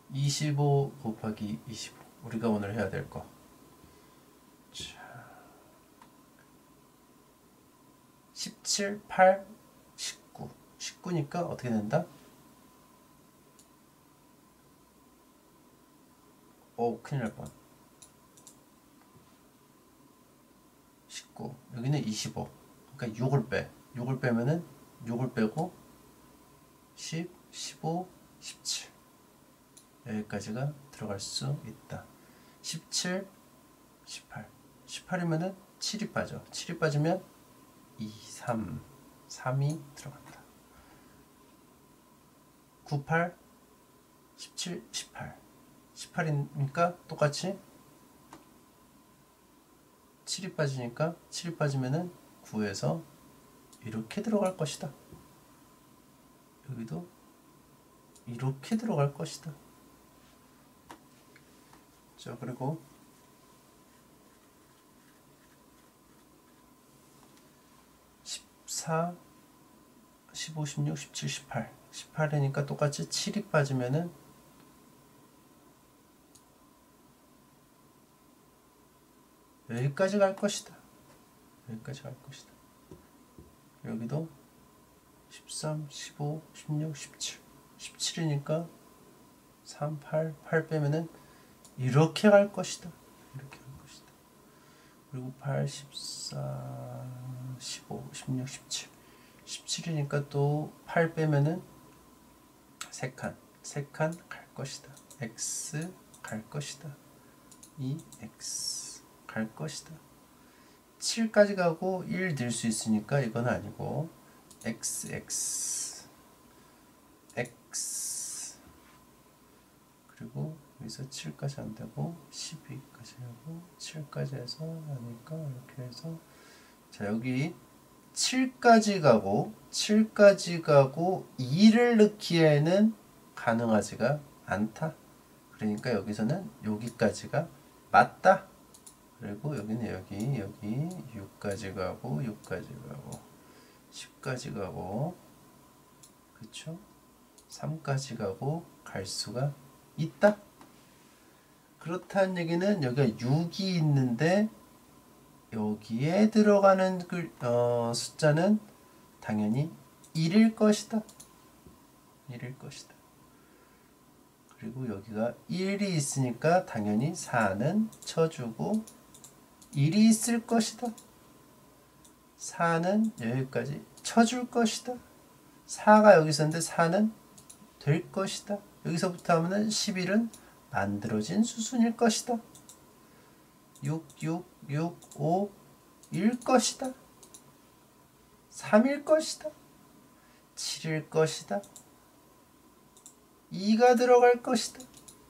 25 곱하기 25. 우리가 오늘 해야 될 거. 자, 17, 8, 19. 19니까 어떻게 된다? 오, 큰일 날 뻔. 19. 여기는 25. 그러니까 6을 빼. 6을 빼면은 6을 빼고 10, 15, 17. 여기까지가 들어갈 수 있다. 17, 18. 18이면은 7이 빠져. 7이 빠지면 2, 3. 3이 들어간다. 9, 8, 17, 18. 18이니까 똑같이 7이 빠지니까 7이 빠지면은 9에서 이렇게 들어갈 것이다. 여기도 이렇게 들어갈 것이다. 자, 그리고 14, 15, 16, 17, 18. 18이니까 똑같이 7이 빠지면은 여기까지 갈 것이다. 여기까지 갈 것이다. 여기도 13, 15, 16, 17. 17이니까 3, 8, 8 빼면은 이렇게 갈 것이다. 이렇게 갈 것이다. 그리고 8, 14, 15, 16, 17. 17이니까 또 8 빼면은 3칸. 3칸 갈 것이다. x 갈 것이다. 2x 갈 것이다. 7까지 가고 1 늘 수 있으니까 이건 아니고 x 그리고 여기서 7까지 안 되고 12까지 하고 7까지 해서 하니까 이렇게 해서 자, 여기 7까지 가고 2를 넣기에는 가능하지가 않다. 그러니까 여기서는 여기까지가 맞다. 그리고 여기는 여기 6까지 가고 6까지 가고 10까지 가고 그쵸? 3까지 가고 갈 수가 있다. 그렇다는 얘기는 여기가 6이 있는데 여기에 들어가는 숫자는 당연히 1일 것이다. 1일 것이다. 그리고 여기가 1이 있으니까 당연히 4는 쳐주고 1이 있을 것이다. 4는 여기까지 쳐줄 것이다. 4가 여기 있었는데 4는 될 것이다. 여기서부터 하면은 11은 만들어진 수순일 것이다. 6, 6, 6, 5 일 것이다. 3일 것이다. 7일 것이다. 2가 들어갈 것이다.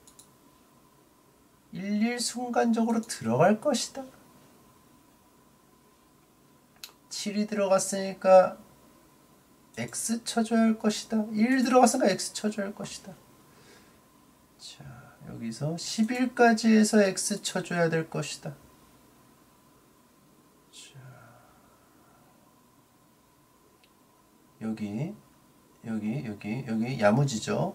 11 순간적으로 들어갈 것이다. 7이 들어갔으니까 x 쳐줘야 할 것이다. 1 들어갔으니까 x 쳐줘야 할 것이다. 자, 여기서 11까지 해서 x 쳐줘야 될 것이다. 자, 여기 야무지죠?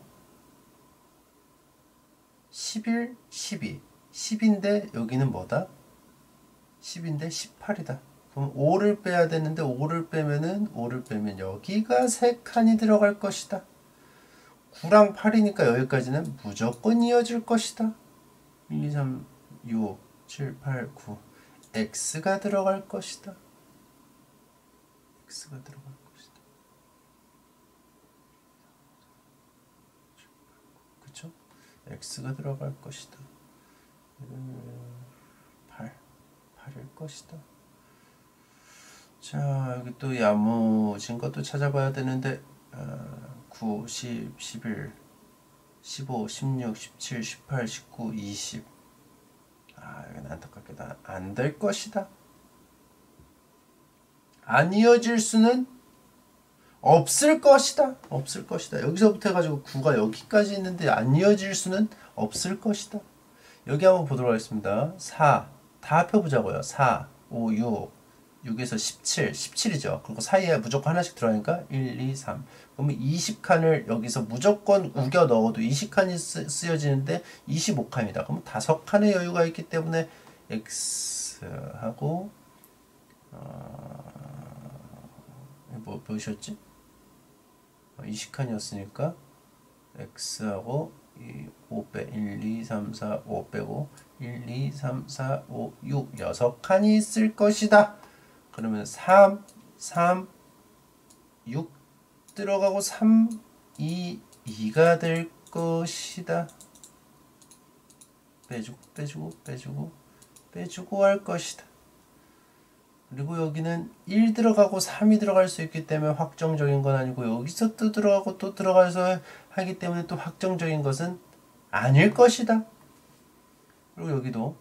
11, 12. 10인데 여기는 뭐다? 10인데 18이다. 그럼 5를 빼야 되는데 5를 빼면 여기가 3칸이 들어갈 것이다. 9랑 8이니까 여기까지는 무조건 이어질 것이다. 1, 2, 3, 6, 7, 8, 9. x가 들어갈 것이다. x가 들어갈 것이다. 그쵸? x가 들어갈 것이다. 8일 것이다. 자, 여기 또 야무진 것도 찾아봐야 되는데 9, 10, 11, 15, 16, 17, 18, 19, 20. 이건 안타깝게도 안 될 것이다. 안 이어질 수는 없을 것이다. 없을 것이다. 여기서부터 해가지고 9가 여기까지 있는데 안 이어질 수는 없을 것이다. 여기 한번 보도록 하겠습니다. 4. 다 합해보자고요. 4, 5, 6, 6에서 17, 17이죠. 그리고 사이에 무조건 하나씩 들어가니까 1, 2, 3. 그러면 20칸을 여기서 무조건 우겨 넣어도 20칸이 쓰여지는데 25칸이다. 그러면 5칸의 여유가 있기 때문에 X하고 뭐였지? 20칸이었으니까 X하고 5 빼 1, 2, 3, 4, 5 빼고 1, 2, 3, 4, 5, 6 6칸이 있을 것이다. 그러면 3, 3, 6 들어가고 3, 2, 2가 될 것이다. 빼주고 빼주고 빼주고 빼주고 할 것이다. 그리고 여기는 1 들어가고 3이 들어갈 수 있기 때문에 확정적인 건 아니고 여기서 또 들어가고 또 들어가서 하기 때문에 또 확정적인 것은 아닐 것이다. 그리고 여기도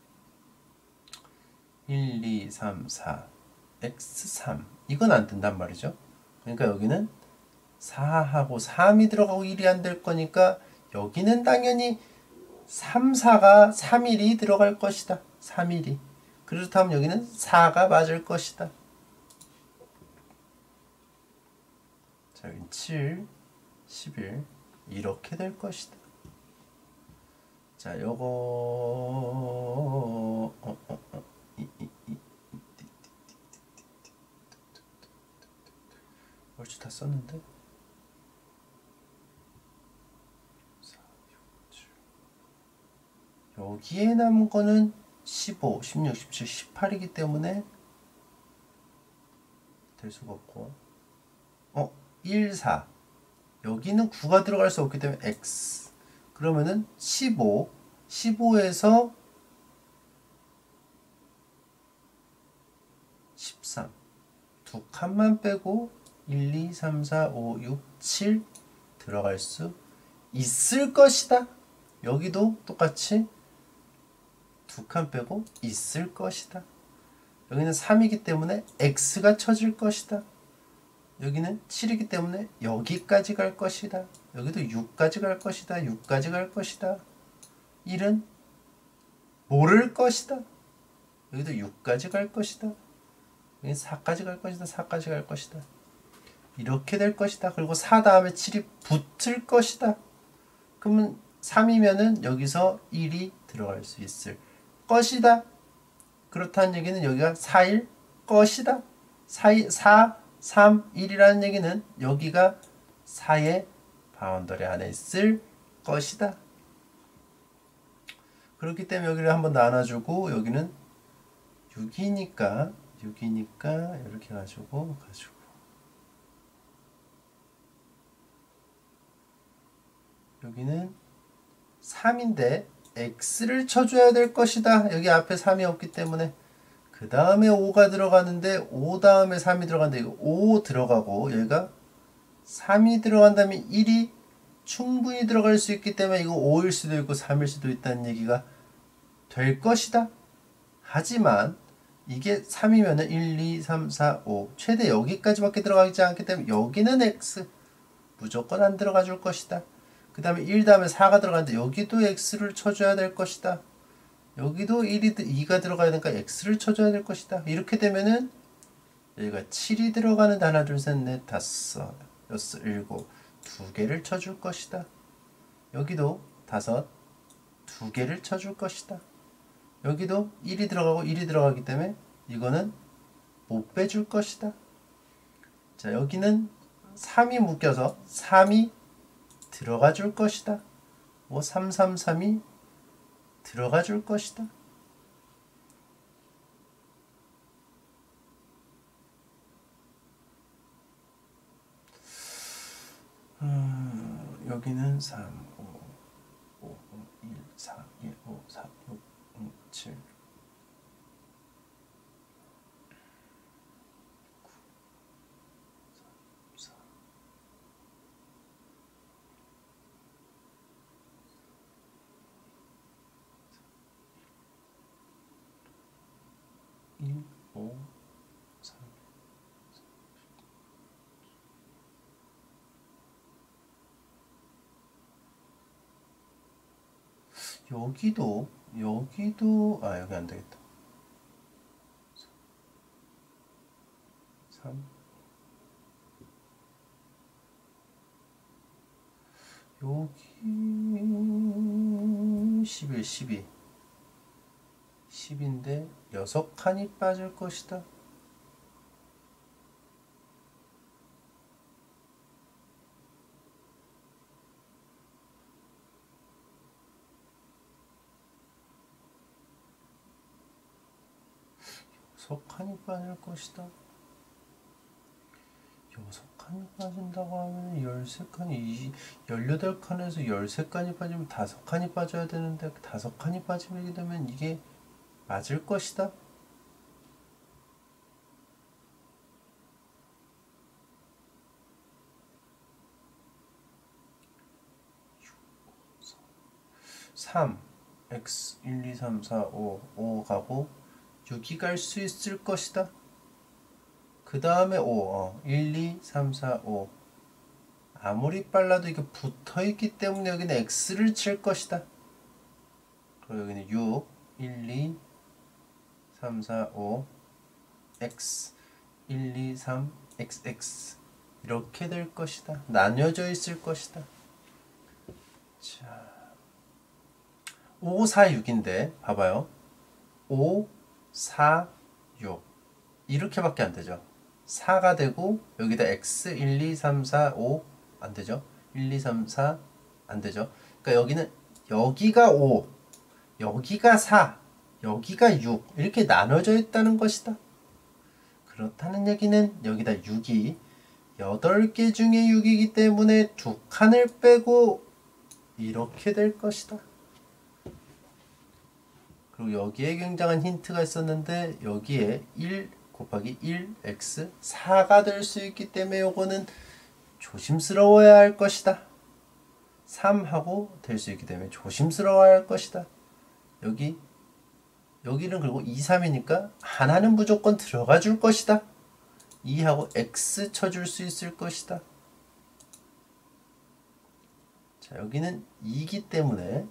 1, 2, 3, 4, x3 이건 안 된단 말이죠. 그러니까 여기는 4하고 3이 들어가고 1이 안 될 거니까 여기는 당연히 3, 4가 3, 1이 들어갈 것이다. 3, 1이. 그렇다면 여기는 4가 맞을 것이다. 자, 여기 7, 11 이렇게 될 것이다. 자, 요거 얼추 다 썼는데. 4, 6, 7. 여기에 남은 거는 15, 16, 17, 18이기 때문에 될 수가 없고 1, 4 여기는 9가 들어갈 수 없기 때문에 X 그러면은 15, 15에서 13 두 칸만 빼고 1, 2, 3, 4, 5, 6, 7 들어갈 수 있을 것이다. 여기도 똑같이 두 칸 빼고 있을 것이다. 여기는 3이기 때문에 X가 쳐질 것이다. 여기는 7이기 때문에 여기까지 갈 것이다. 여기도 6까지 갈 것이다. 6까지 갈 것이다. 1은 모를 것이다. 여기도 6까지 갈 것이다. 여기 4까지 갈 것이다. 4까지 갈 것이다. 이렇게 될 것이다. 그리고 4 다음에 7이 붙을 것이다. 그러면 3이면은 여기서 1이 들어갈 수 있을 것이다. 그렇다는 얘기는 여기가 4일 것이다. 4, 3, 1이라는 얘기는 여기가 4의 바운더리 안에 있을 것이다. 그렇기 때문에 여기를 한번 나눠주고 여기는 6이니까 이렇게 가지고 여기는 3인데 x를 쳐줘야 될 것이다. 여기 앞에 3이 없기 때문에 그 다음에 5가 들어가는데 5 다음에 3이 들어간다. 이거 5 들어가고 여기가 3이 들어간다면 1이 충분히 들어갈 수 있기 때문에 이거 5일 수도 있고 3일 수도 있다는 얘기가 될 것이다. 하지만 이게 3이면 1, 2, 3, 4, 5 최대 여기까지밖에 들어가지 않기 때문에 여기는 x 무조건 안 들어가 줄 것이다. 그 다음에 1 다음에 4가 들어가는데 여기도 x를 쳐줘야 될 것이다. 여기도 2가 들어가야 되니까 x를 쳐줘야 될 것이다. 이렇게 되면은 여기가 7이 들어가는 하나 둘셋넷 다섯 여섯 일곱 두 개를 쳐줄 것이다. 여기도 다섯 두 개를 쳐줄 것이다. 여기도 1이 들어가고 1이 들어가기 때문에 이거는 못 빼줄 것이다. 자, 여기는 3이 묶여서 3이 들어가 줄 것이다. 뭐 3, 3, 3이 들어가 줄 것이다. 여기는 3, 5, 5, 1, 4, 1, 5, 4, 6, 7 1, 5, 3 여기도 여기 안 되겠다. 3 여기 11, 12 10인데 6칸이 빠질 것이다. 칸이 빠질 것이다. 6칸이 빠진다고 하면 13칸이 18칸에서 13칸이 빠지면 5칸이 빠져야 되는데 5칸이 빠지게 되면 이게 맞을 것이다. x 1, 2, 3, 4, 5 가고 6이 갈 수 있을 것이다. 그 다음에 1, 2, 3, 4, 5 아무리 빨라도 이게 붙어있기 때문에 여기는 x를 칠 것이다. 그리고 여기는 6, 1, 2, 3, 4, 5 x 1, 2, 3, xx 이렇게 될 것이다. 나뉘어져 있을 것이다. 자, 5, 4, 6인데 봐봐요. 5, 4, 6 이렇게밖에 안 되죠. 4가 되고 여기다 x 1, 2, 3, 4, 5 안 되죠. 1, 2, 3, 4 안 되죠. 그러니까 여기는 여기가 5, 여기가 4, 여기가 6 이렇게 나눠져 있다는 것이다. 그렇다는 얘기는 여기다 6이 8개 중에 6이기 때문에 2칸을 빼고 이렇게 될 것이다. 그리고 여기에 굉장한 힌트가 있었는데 여기에 1 곱하기 1x 4가 될 수 있기 때문에 요거는 조심스러워야 할 것이다. 3하고 될 수 있기 때문에 조심스러워야 할 것이다. 여기는 그리고 2, 3이니까 하나는 무조건 들어가 줄 것이다. 2하고 x 쳐줄 수 있을 것이다. 자, 여기는 2기 때문에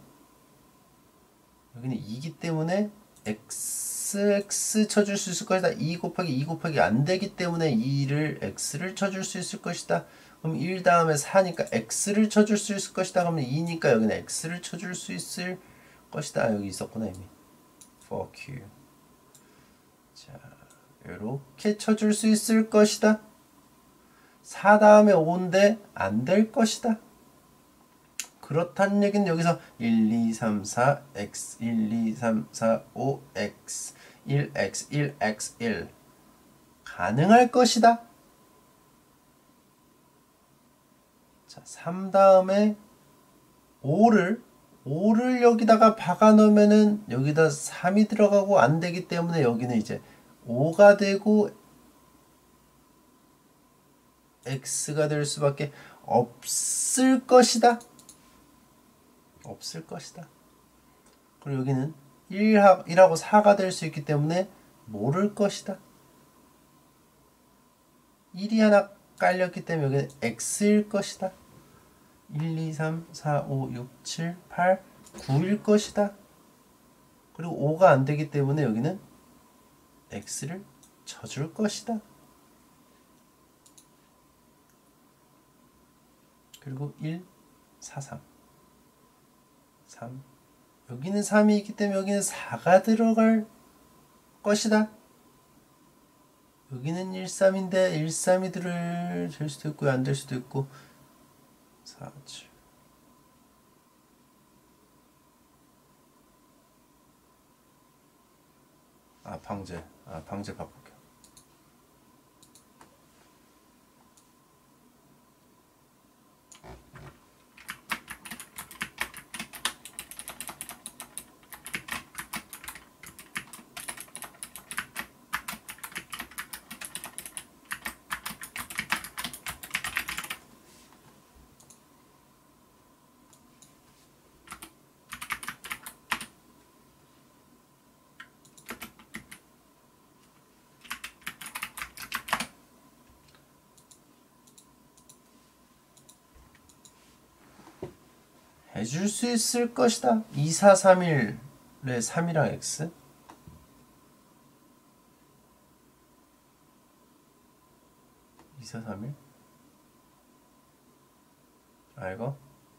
x 쳐줄 수 있을 것이다. 2 곱하기 안 되기 때문에 2를 x를 쳐줄 수 있을 것이다. 그럼 1 다음에 4니까 x를 쳐줄 수 있을 것이다. 그러면 2니까 여기는 x를 쳐줄 수 있을 것이다. 여기 있었구나 이미. fuck you. 자, 이렇게 쳐줄 수 있을 것이다. 4 다음에 5인데 안 될 것이다. 그렇다는 얘기는 여기서 1, 2, 3, 4, x 1, 2, 3, 4, 5, x 1x 1x 1 가능할 것이다. 자, 3 다음에 5를 여기다가 박아 놓으면은 여기다 3이 들어가고 안 되기 때문에 여기는 이제 5가 되고 x가 될 수밖에 없을 것이다. 그리고 여기는 1하고 4가 될 수 있기 때문에 모를 것이다. 1이 하나 깔렸기 때문에 여기는 x일 것이다. 1, 2, 3, 4, 5, 6, 7, 8, 9일 것이다. 그리고 5가 안 되기 때문에 여기는 x를 쳐줄 것이다. 그리고 1, 4, 3 여기는 3이 있기 때문에 여기는 4가 들어갈 것이다. 여기는 1, 3인데 1, 3이 될 수도 있고 안 될 수도 있고 4, 7 방제 바꿀게요. 해줄 수 있을 것이다. 2, 4, 3일에 3이랑 x 2, 4, 3, 1 이거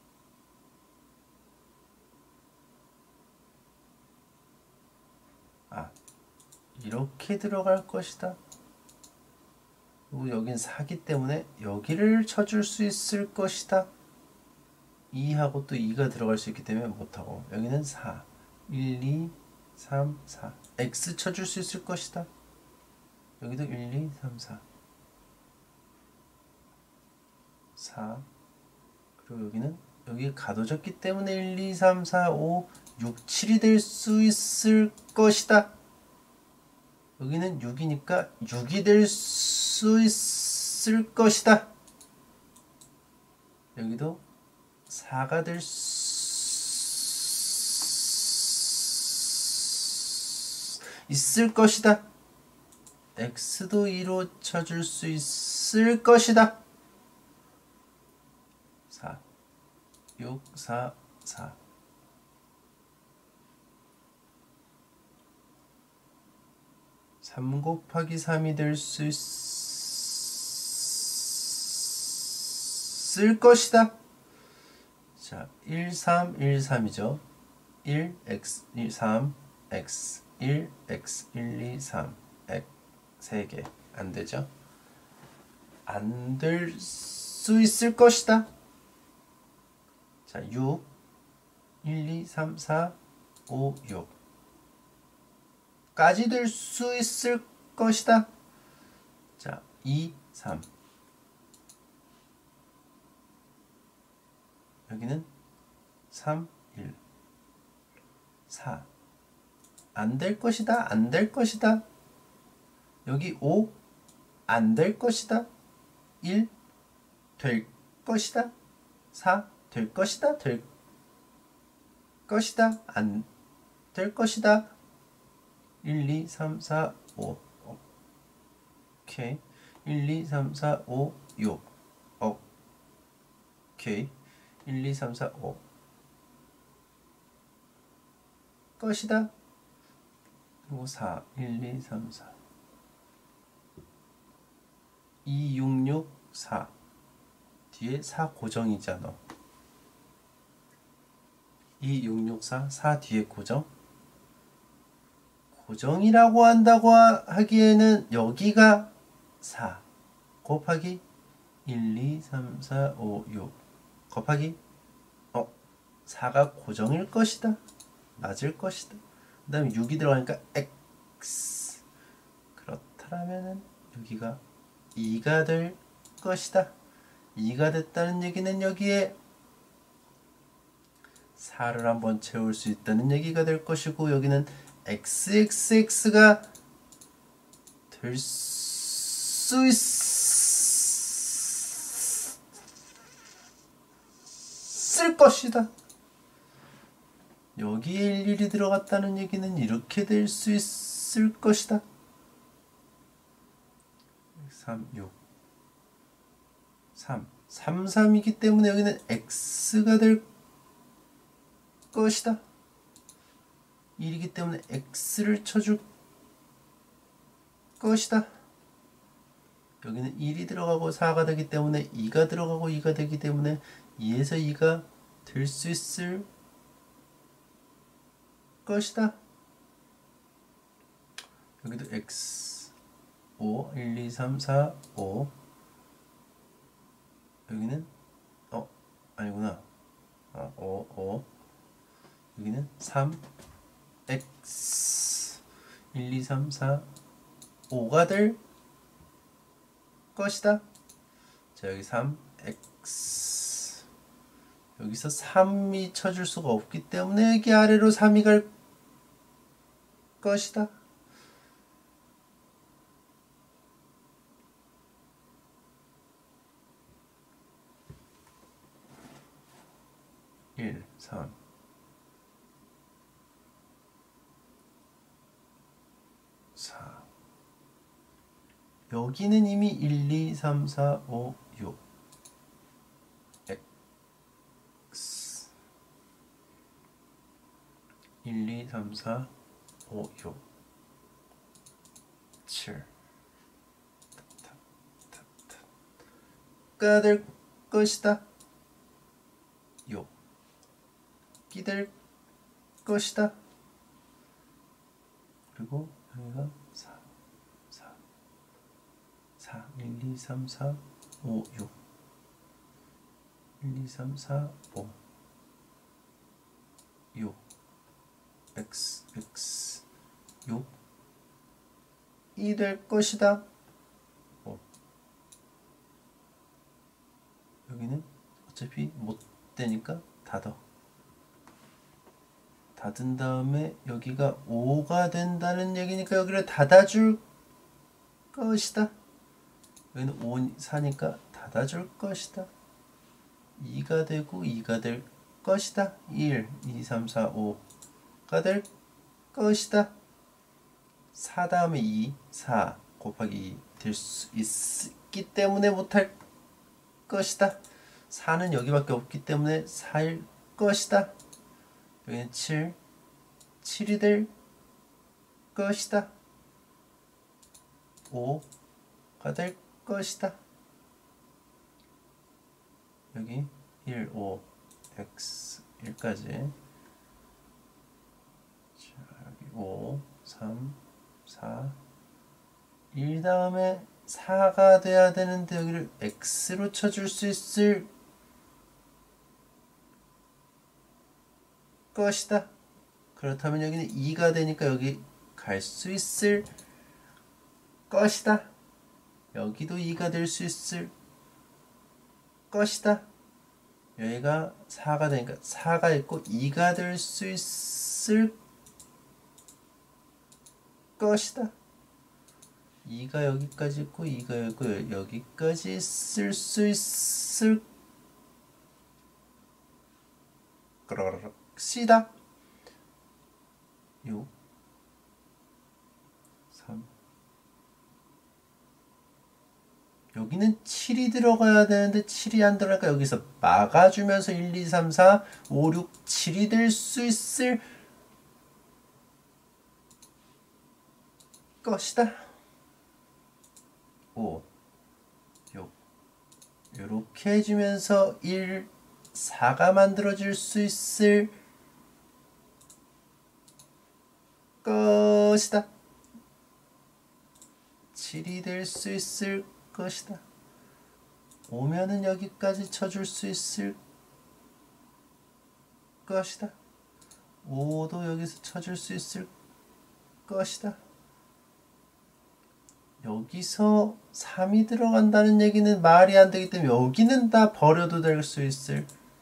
이렇게 들어갈 것이다. 그리고 여긴 4기 때문에 여기를 쳐줄 수 있을 것이다. 2하고 또 2가 들어갈 수 있기 때문에 못하고 여기는 4 1, 2, 3, 4 X 쳐줄 수 있을 것이다. 여기도 1, 2, 3, 4 4 그리고 여기는 여기 가둬졌기 때문에 1, 2, 3, 4, 5, 6, 7이 될 수 있을 것이다. 여기는 6이니까 6이 될 수 있을 것이다. 여기도 4가 될 수 있을 것이다. X도 2로 쳐줄 수 있을 것이다. 4, 6, 4, 4 3 곱하기 3이 될 수 있을 것이다. 자, 1, 3, 1, 3이죠. 1, x, 1, 3, x, 1, x, 1, 2, 3, x 3개. 안 되죠? 안 될 수 있을 것이다. 자, 6, 1, 2, 3, 4, 5, 6 까지 될 수 있을 것이다. 자, 2, 3 여기는 3, 1 4 안 될 것이다. 안 될 것이다. 여기 5 안 될 것이다. 1 될 것이다. 4 될 것이다. 될 것이다. 안 될 것이다. 1, 2, 3, 4, 5 오케이. 1, 2, 3, 4, 5, 6 오케이. 1, 2, 3, 4, 5 것이다. 그리고 4, 1, 2, 3, 4 2, 6, 6, 4 뒤에 4 고정이잖아. 2, 6, 6, 4 4 뒤에 고정. 고정이라고 한다고 하기에는 여기가 4 곱하기 1, 2, 3, 4, 5, 6 곱하기 4가 고정일 것이다. 맞을 것이다. 그 다음에 6이 들어가니까 x 그렇다면 여기가 2가 될 것이다. 2가 됐다는 얘기는 여기에 4를 한번 채울 수 있다는 얘기가 될 것이고 여기는 xxx가 될 수 있을 것이다. 여기에 일일이 들어갔다는 얘기는 이렇게 될 수 있을 것이다. 3, 6 3 3, 3이기 때문에 여기는 x가 될 것이다. 1이기 때문에 x를 쳐줄 것이다. 여기는 1이 들어가고 4가 되기 때문에 2가 들어가고 2가 되기 때문에 2에서 2가 될 수 있을 것이다. 여기도 x 5 1, 2, 3, 4, 5 여기는 아니구나. 5 여기는 3 x 1, 2, 3, 4 5가 될 것이다. 자, 여기 3 x 여기서 3이 쳐줄 수가 없기 때문에 여기 아래로 3이 갈 것이다. 1, 3 4 여기는 이미 1, 2, 3, 4, 5, 6 x 1, 2, 3, 4, 5, 6 7 탑, 탑, 탑. 6가 될 것이다. 6이 될 것이다. 그리고 여기가 4, 1, 2, 3, 4, 5, 6 1, 2, 3, 4, 5 6 x 6이 될 것이다. 여기는 어차피 못 되니까 닫아. 닫은 다음에 여기가 5가 된다는 얘기니까 여기를 닫아줄 것이다. 여기는 5, 4니까 닫아줄 것이다. 2가 되고 2가 될 것이다. 1, 2, 3, 4, 5가 될 것이다. 4 다음에 2, 4 곱하기 2 될 수 있기 때문에 못할 것이다. 4는 여기밖에 없기 때문에 4일 것이다. 여기는 7, 7이 될 것이다. 5가 될 것이다. 여기 1, 5, x 1까지. 자, 여기 5, 3, 4, 1 다음에 4가 돼야 되는데 여기를 x로 쳐줄 수 있을 것이다. 그렇다면 여기는 2가 되니까 여기 갈 수 있을 것이다. 여기도 2가 될 수 있을 것이다. 여기가 4가 되니까 4가 있고 2가 될 수 있을 것이다. 2가 여기까지 있고 2가 여기 여기까지 있을 수 있을 것이다. 6 3 여기는 7이 들어가야 되는데 7이 안 들어가니까 여기서 막아주면서 1, 2, 3, 4, 5, 6, 7이 될 수 있을 것이다. 5, 6 이렇게 해주면서 1, 4가 만들어질 수 있을 것이다. 7이 될 수 있을 것이다. 5면은 여기까지 쳐줄 수 있을 것이다. 5도 여기서 쳐줄 수 있을 것이다. 여기서 3이 들어간다는 얘기는 말이 안 되기 때문에 여기는 다 버려도 될 수 있을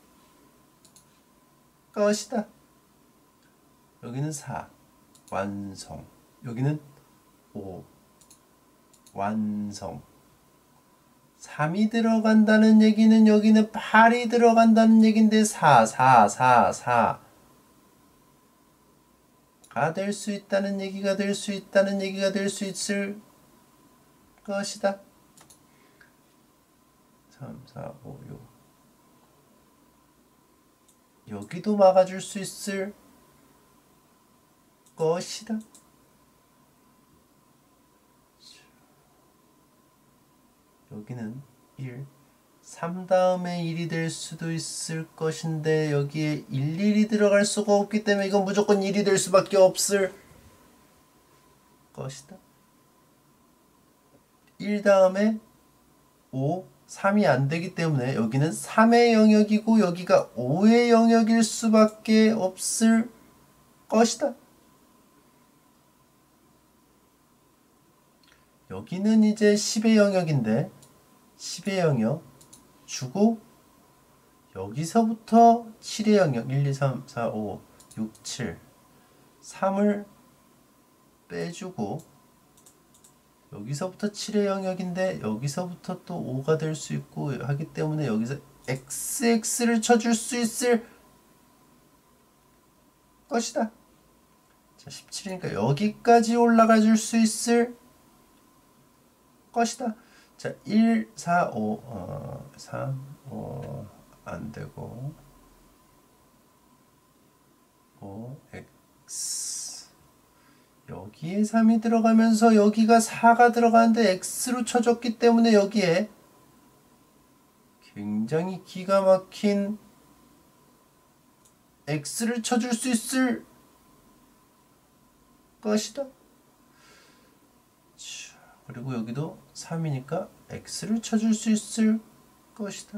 것이다. 여기는 4 완성. 여기는 5 완성. 3이 들어간다는 얘기는 여기는 8이 들어간다는 얘기인데 4 4가 될 수 있다는 얘기가 될 수 있다는 얘기가 될 수 있을 것이다. 3, 4, 5, 6 여기도 막아줄 수 있을 것이다. 여기는 1, 3 다음에 1이 될 수도 있을 것인데 여기에 1, 1이 들어갈 수가 없기 때문에 이건 무조건 1이 될 수밖에 없을 것이다. 1 다음에 5, 3이 안 되기 때문에 여기는 3의 영역이고 여기가 5의 영역일 수밖에 없을 것이다. 여기는 이제 10의 영역인데 10의 영역 주고 여기서부터 7의 영역 1, 2, 3, 4, 5, 6, 7 3을 빼주고 여기서부터 7의 영역인데 여기서부터 또 5가 될 수 있고 하기 때문에 여기서 xx를 쳐줄 수 있을 것이다. 자, 17이니까 여기까지 올라가 줄 수 있을 것이다. 자, 1, 4, 5, 3, 5 안되고 5, x 여기에 3이 들어가면서 여기가 4가 들어가는데 x로 쳐줬기 때문에 여기에 굉장히 기가 막힌 x를 쳐줄 수 있을 것이다. 그리고 여기도 3이니까 x를 쳐줄 수 있을 것이다.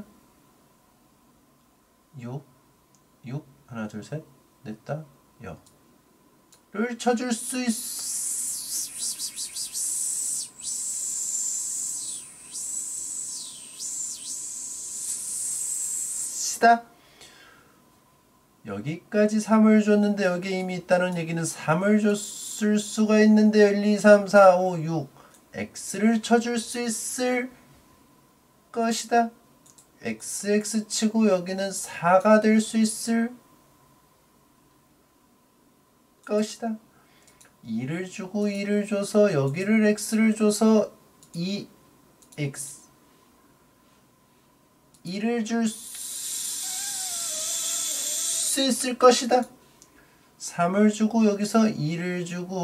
6 하나 둘 셋 넷다 0를 쳐줄 수 있다. 여기까지 3을 줬는데 여기에 이미 있다는 얘기는 3을 줬을 수가 있는데 1, 2, 3, 4, 5, 6 x를 쳐줄 수 있을 것이다. xx 치고 여기는 4가 될 수 있을 것이다. 2를 주고 2를 줘서 여기를 x를 줘서 2x 2를 줄 수 있을 것이다. 3을 주고 여기서 2를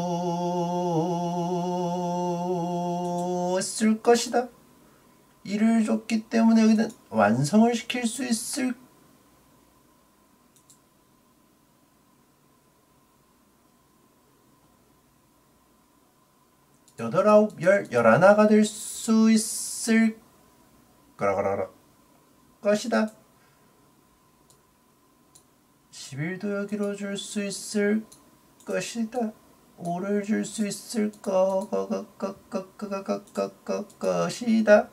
주고 쓸 것이다. 2를 줬기 때문에 여기는 완성을 시킬 수 있을 8, 9, 10, 11가 될 수 있을 것이다. 11도 여기로 줄 수 있을 것이다. 5를 줄 수 있을 것이다.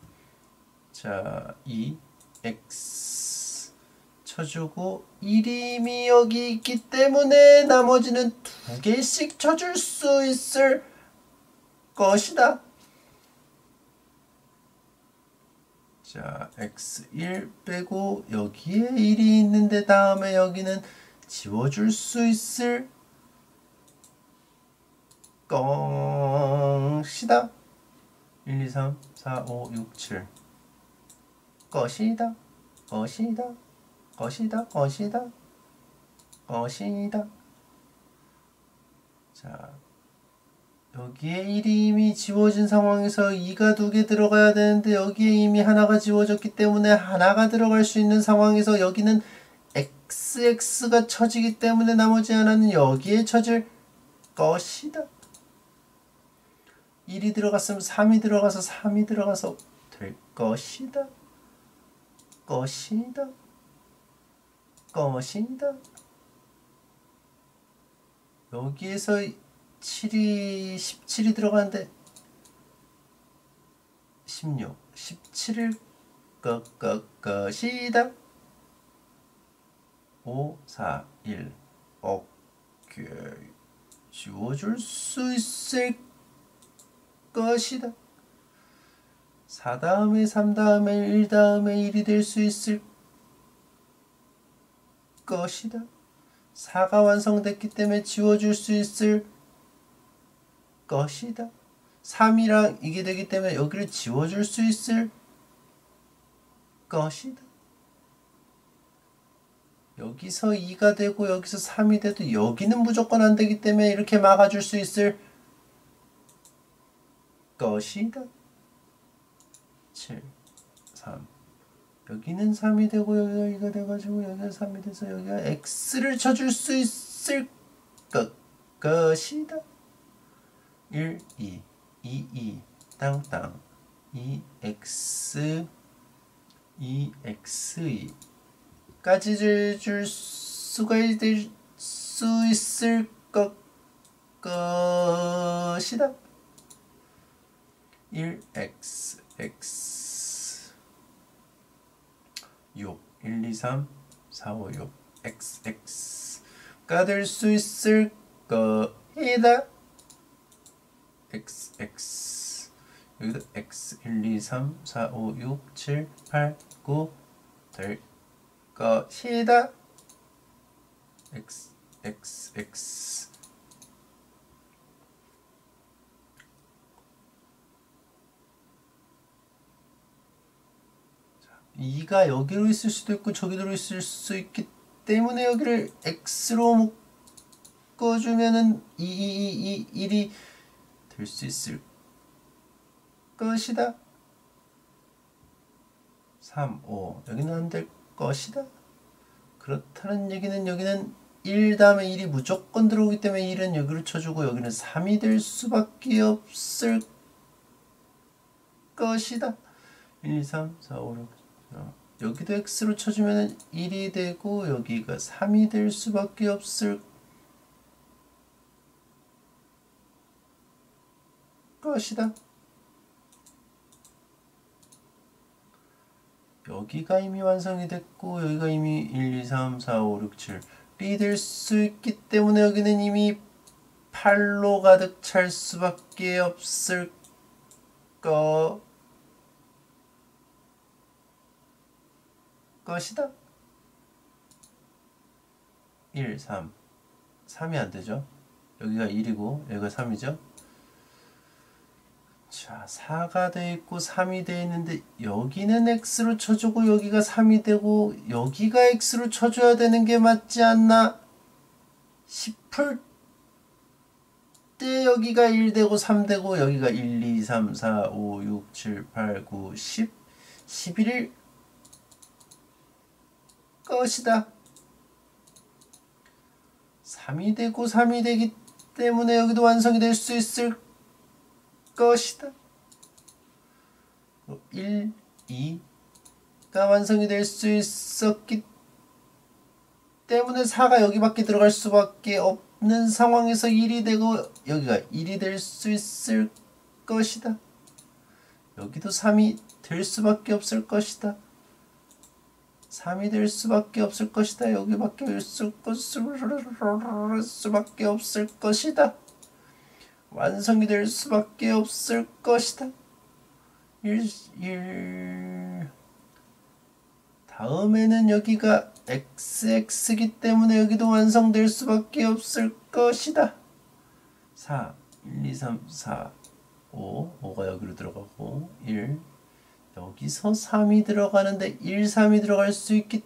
자, 2x 쳐주고 1임이 여기 있기 때문에 나머지는 2개씩 쳐줄 수 있을 것이다. 자, x1 빼고 여기에 1이 있는데 다음에 여기는 지워줄 수 있을 것이다. 1, 2, 3, 4, 5, 6, 7 것이다. 자, 여기에 1이 이미 지워진 상황에서 2가 2개 들어가야 되는데 여기에 이미 하나가 지워졌기 때문에 하나가 들어갈 수 있는 상황에서 여기는 xx가 쳐지기 때문에 나머지 하나는 여기에 쳐질 것이다. 1이 들어갔으면 3이 들어가서 3이 들어가서 될 것이다. 여기에서 17이 들어가는데 16, 17일 것이다. 5, 4, 1 오케이. 지워줄 수 있을 것이다. 4 다음에 3 다음에 1 다음에 1이 될 수 있을 것이다. 4가 완성됐기 때문에 지워줄 수 있을 것이다. 3이랑 이게 되기 때문에 여기를 지워줄 수 있을 것이다. 여기서 2가 되고 여기서 3이 돼도 여기는 무조건 안 되기 때문에 이렇게 막아줄 수 있을 것이다. 7, 3 여기는 3이 되고 여기가 2가 돼가지고 여기가 3이 돼서 여기가 x를 쳐줄 수 있을 것이다. 1, 2, 2, 땅땅 2x 2x2 까지 줄 수가 될 수 있을 것이다. 1x x 6 1, 2, 3, 4, 5, 6 xx가 될 수 있을 것이다. xx 여기도 x 1, 2, 3, 4, 5, 6, 7, 8, 9 될 것이다. xxx 2가 여기로 있을 수도 있고 저기로 있을 수 있기 때문에 여기를 x로 묶어주면은 1이 될 수 있을 것이다. 3, 5 여기는 안 될 것이다. 그렇다는 얘기는 여기는 1 다음에 1이 무조건 들어오기 때문에 1은 여기로 쳐주고 여기는 3이 될 수밖에 없을 것이다. 1, 2, 3, 4, 5, 6 여기도 x로 쳐주면 1이 되고 여기가 3이 될 수밖에 없을 것이다. 여기가 이미 완성이 됐고 여기가 이미 1, 2, 3, 4, 5, 6, 7이 될 수 있기 때문에 여기는 이미 8로 가득 찰 수밖에 없을 것이다. 1, 3 3이 안되죠. 여기가 1이고 여기가 3이죠. 자, 4가 돼 있고 3이 돼 있는데 여기는 x로 쳐주고 여기가 3이 되고 여기가 x로 쳐줘야 되는 게 맞지 않나 싶을 때 여기가 1 되고 3 되고 여기가 1, 2, 3, 4, 5, 6, 7, 8, 9, 10, 11일 것이다. 3이 되고 3이 되기 때문에 여기도 완성이 될 수 있을 것이다. 1, 2가 완성이 될 수 있었기 때문에 4가 여기밖에 들어갈 수밖에 없는 상황에서 1이 되고 여기가 1이 될 수 있을 것이다. 여기도 3이 될 수밖에 없을 것이다. 3이 될 수밖에 없을 것이다. 여기밖에 있을 수밖에 없을 것이다. 완성이 될 수밖에 없을 것이다. 1 다음에는 여기가 xx이기 때문에 여기도 완성될 수밖에 없을 것이다. 4, 1, 2, 3, 4, 5 5가 여기로 들어가고 1 여기서 3이 들어가는데 1, 3이 들어갈 수 있기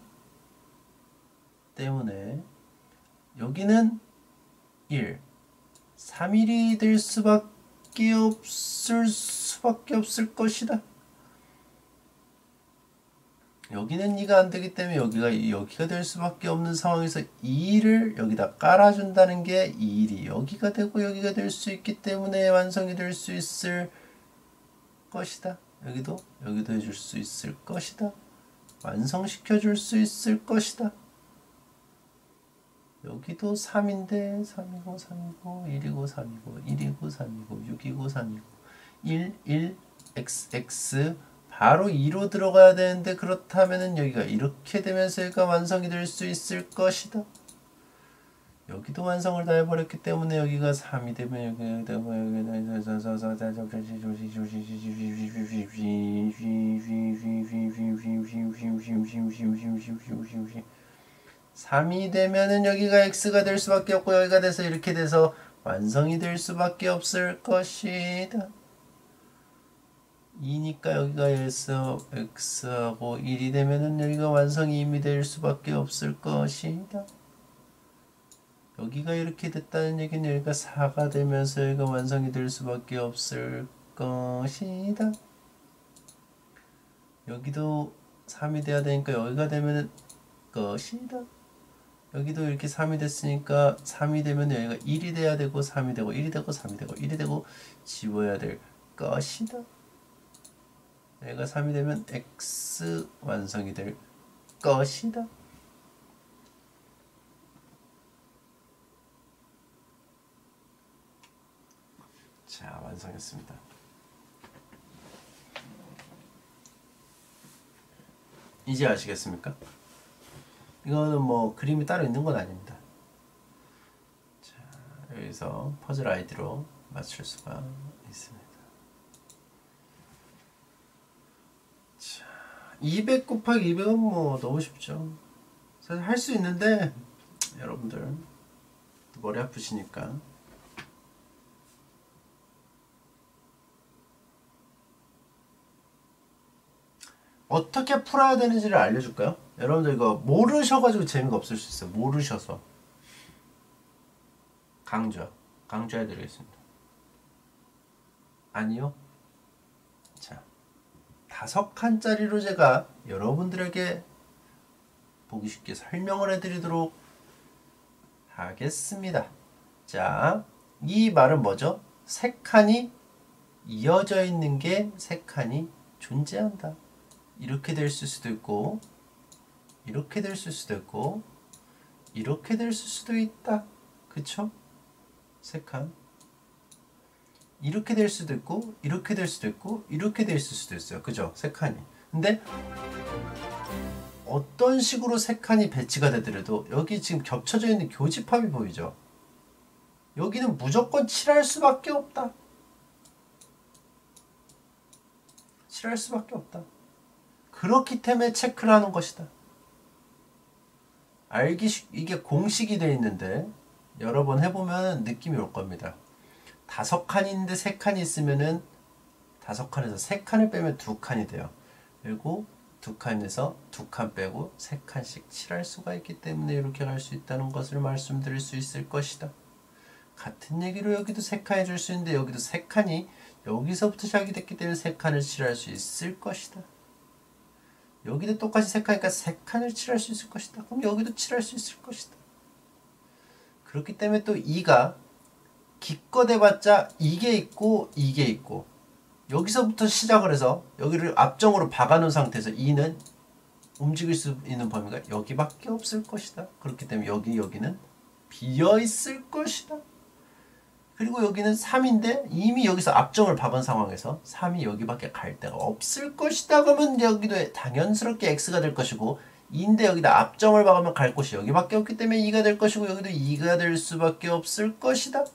때문에 여기는 1 3일이 될 수밖에 없을 것이다. 여기는 2가 안 되기 때문에 여기가 될 수밖에 없는 상황에서 2를 여기다 깔아준다는 게 2일이 여기가 되고 여기가 될 수 있기 때문에 완성이 될 수 있을 것이다. 여기도 해줄 수 있을 것이다. 완성시켜 줄 수 있을 것이다. 여기도 3인데 3이고 3이고 1이고 3이고 1이고 3이고 6이고 3이고 1, 1, x, x 바로 2로 들어가야 되는데 그렇다면은 여기가 이렇게 되면서 여기가 완성이 될 수 있을 것이다. 여기도 완성을 다 해버렸기 때문에 여기가 3이 되면 여기가 되고 3이 되면은 여기가 x가 될 수밖에 없고 여기가 돼서 이렇게 돼서 완성이 될 수밖에 없을 것이다. 2니까 여기가 x하고 1이 되면은 여기가 완성이 이미 될 수밖에 없을 것이다. 여기가 이렇게 됐다는 얘기는 여기가 4가 되면서 여기가 완성이 될 수밖에 없을 것이다. 여기도 3이 돼야 되니까 여기가 되면은 것이다. 여기도 이렇게 3이 됐으니까 3이 되면 여기가 1이 돼야 되고 3이 되고 1이 되고 3이 되고 1이 되고 지워야 될 것이다. 여기가 3이 되면 x 완성이 될 것이다. 자, 완성했습니다. 이제 아시겠습니까? 이거는 뭐 그림이 따로 있는 건 아닙니다. 자, 여기서 퍼즐 아이디로 맞출 수가 있습니다. 자, 200 곱하기 200은 뭐 너무 쉽죠. 사실 할 수 있는데 여러분들 머리 아프시니까 어떻게 풀어야 되는지를 알려줄까요? 여러분들 이거 모르셔가지고 재미가 없을 수 있어요. 모르셔서 강조해드리겠습니다. 아니요. 자, 5칸짜리로 제가 여러분들에게 보기 쉽게 설명을 해드리도록 하겠습니다. 자, 이 말은 뭐죠? 3칸이 이어져 있는 게 3칸이 존재한다. 이렇게 될 수도 있고, 이렇게 될 수도 있고, 이렇게 될 수도 있다. 그쵸? 3칸. 이렇게 될 수도 있고, 이렇게 될 수도 있고, 이렇게 될 수도 있어요. 그죠? 3칸이. 근데 어떤 식으로 3칸이 배치가 되더라도 여기 지금 겹쳐져 있는 교집합이 보이죠? 여기는 무조건 칠할 수밖에 없다. 칠할 수밖에 없다. 그렇기 때문에 체크를 하는 것이다. 이게 공식이 되어 있는데 여러 번 해보면 느낌이 올 겁니다. 5칸인데 3칸이 있으면은 5칸에서 3칸을 빼면 2칸이 돼요. 그리고 2칸에서 2칸 빼고 3칸씩 칠할 수가 있기 때문에 이렇게 갈 수 있다는 것을 말씀드릴 수 있을 것이다. 같은 얘기로 여기도 3칸 해줄 수 있는데 여기도 3칸이 여기서부터 시작이 됐기 때문에 3칸을 칠할 수 있을 것이다. 여기도 똑같이 3칸이니까 3칸을 칠할 수 있을 것이다. 그럼 여기도 칠할 수 있을 것이다. 그렇기 때문에 또 2가 기껏 해봤자 이게 있고 이게 있고 여기서부터 시작을 해서 여기를 앞정으로 박아놓은 상태에서 2는 움직일 수 있는 범위가 여기밖에 없을 것이다. 그렇기 때문에 여기는 비어있을 것이다. 그리고 여기는 3인데 이미 여기서 앞정을 박은 상황에서 3이 여기밖에 갈 데가 없을 것이다. 그러면 여기도 당연스럽게 x가 될 것이고 2인데 여기다 앞정을 박으면 갈 곳이 여기밖에 없기 때문에 2가 될 것이고 여기도 2가 될 수밖에 없을 것이다.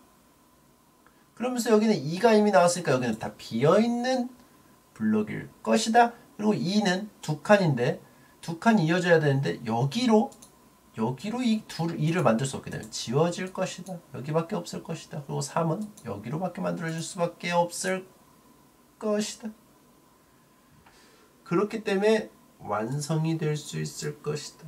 그러면서 여기는 2가 이미 나왔으니까 여기는 다 비어있는 블록일 것이다. 그리고 2는 2칸인데 2칸이 이어져야 되는데 여기로 이 2를 만들 수 없게 되면 지워질 것이다. 여기밖에 없을 것이다. 그리고 3은 여기로밖에 만들어질 수밖에 없을 것이다. 그렇기 때문에 완성이 될 수 있을 것이다.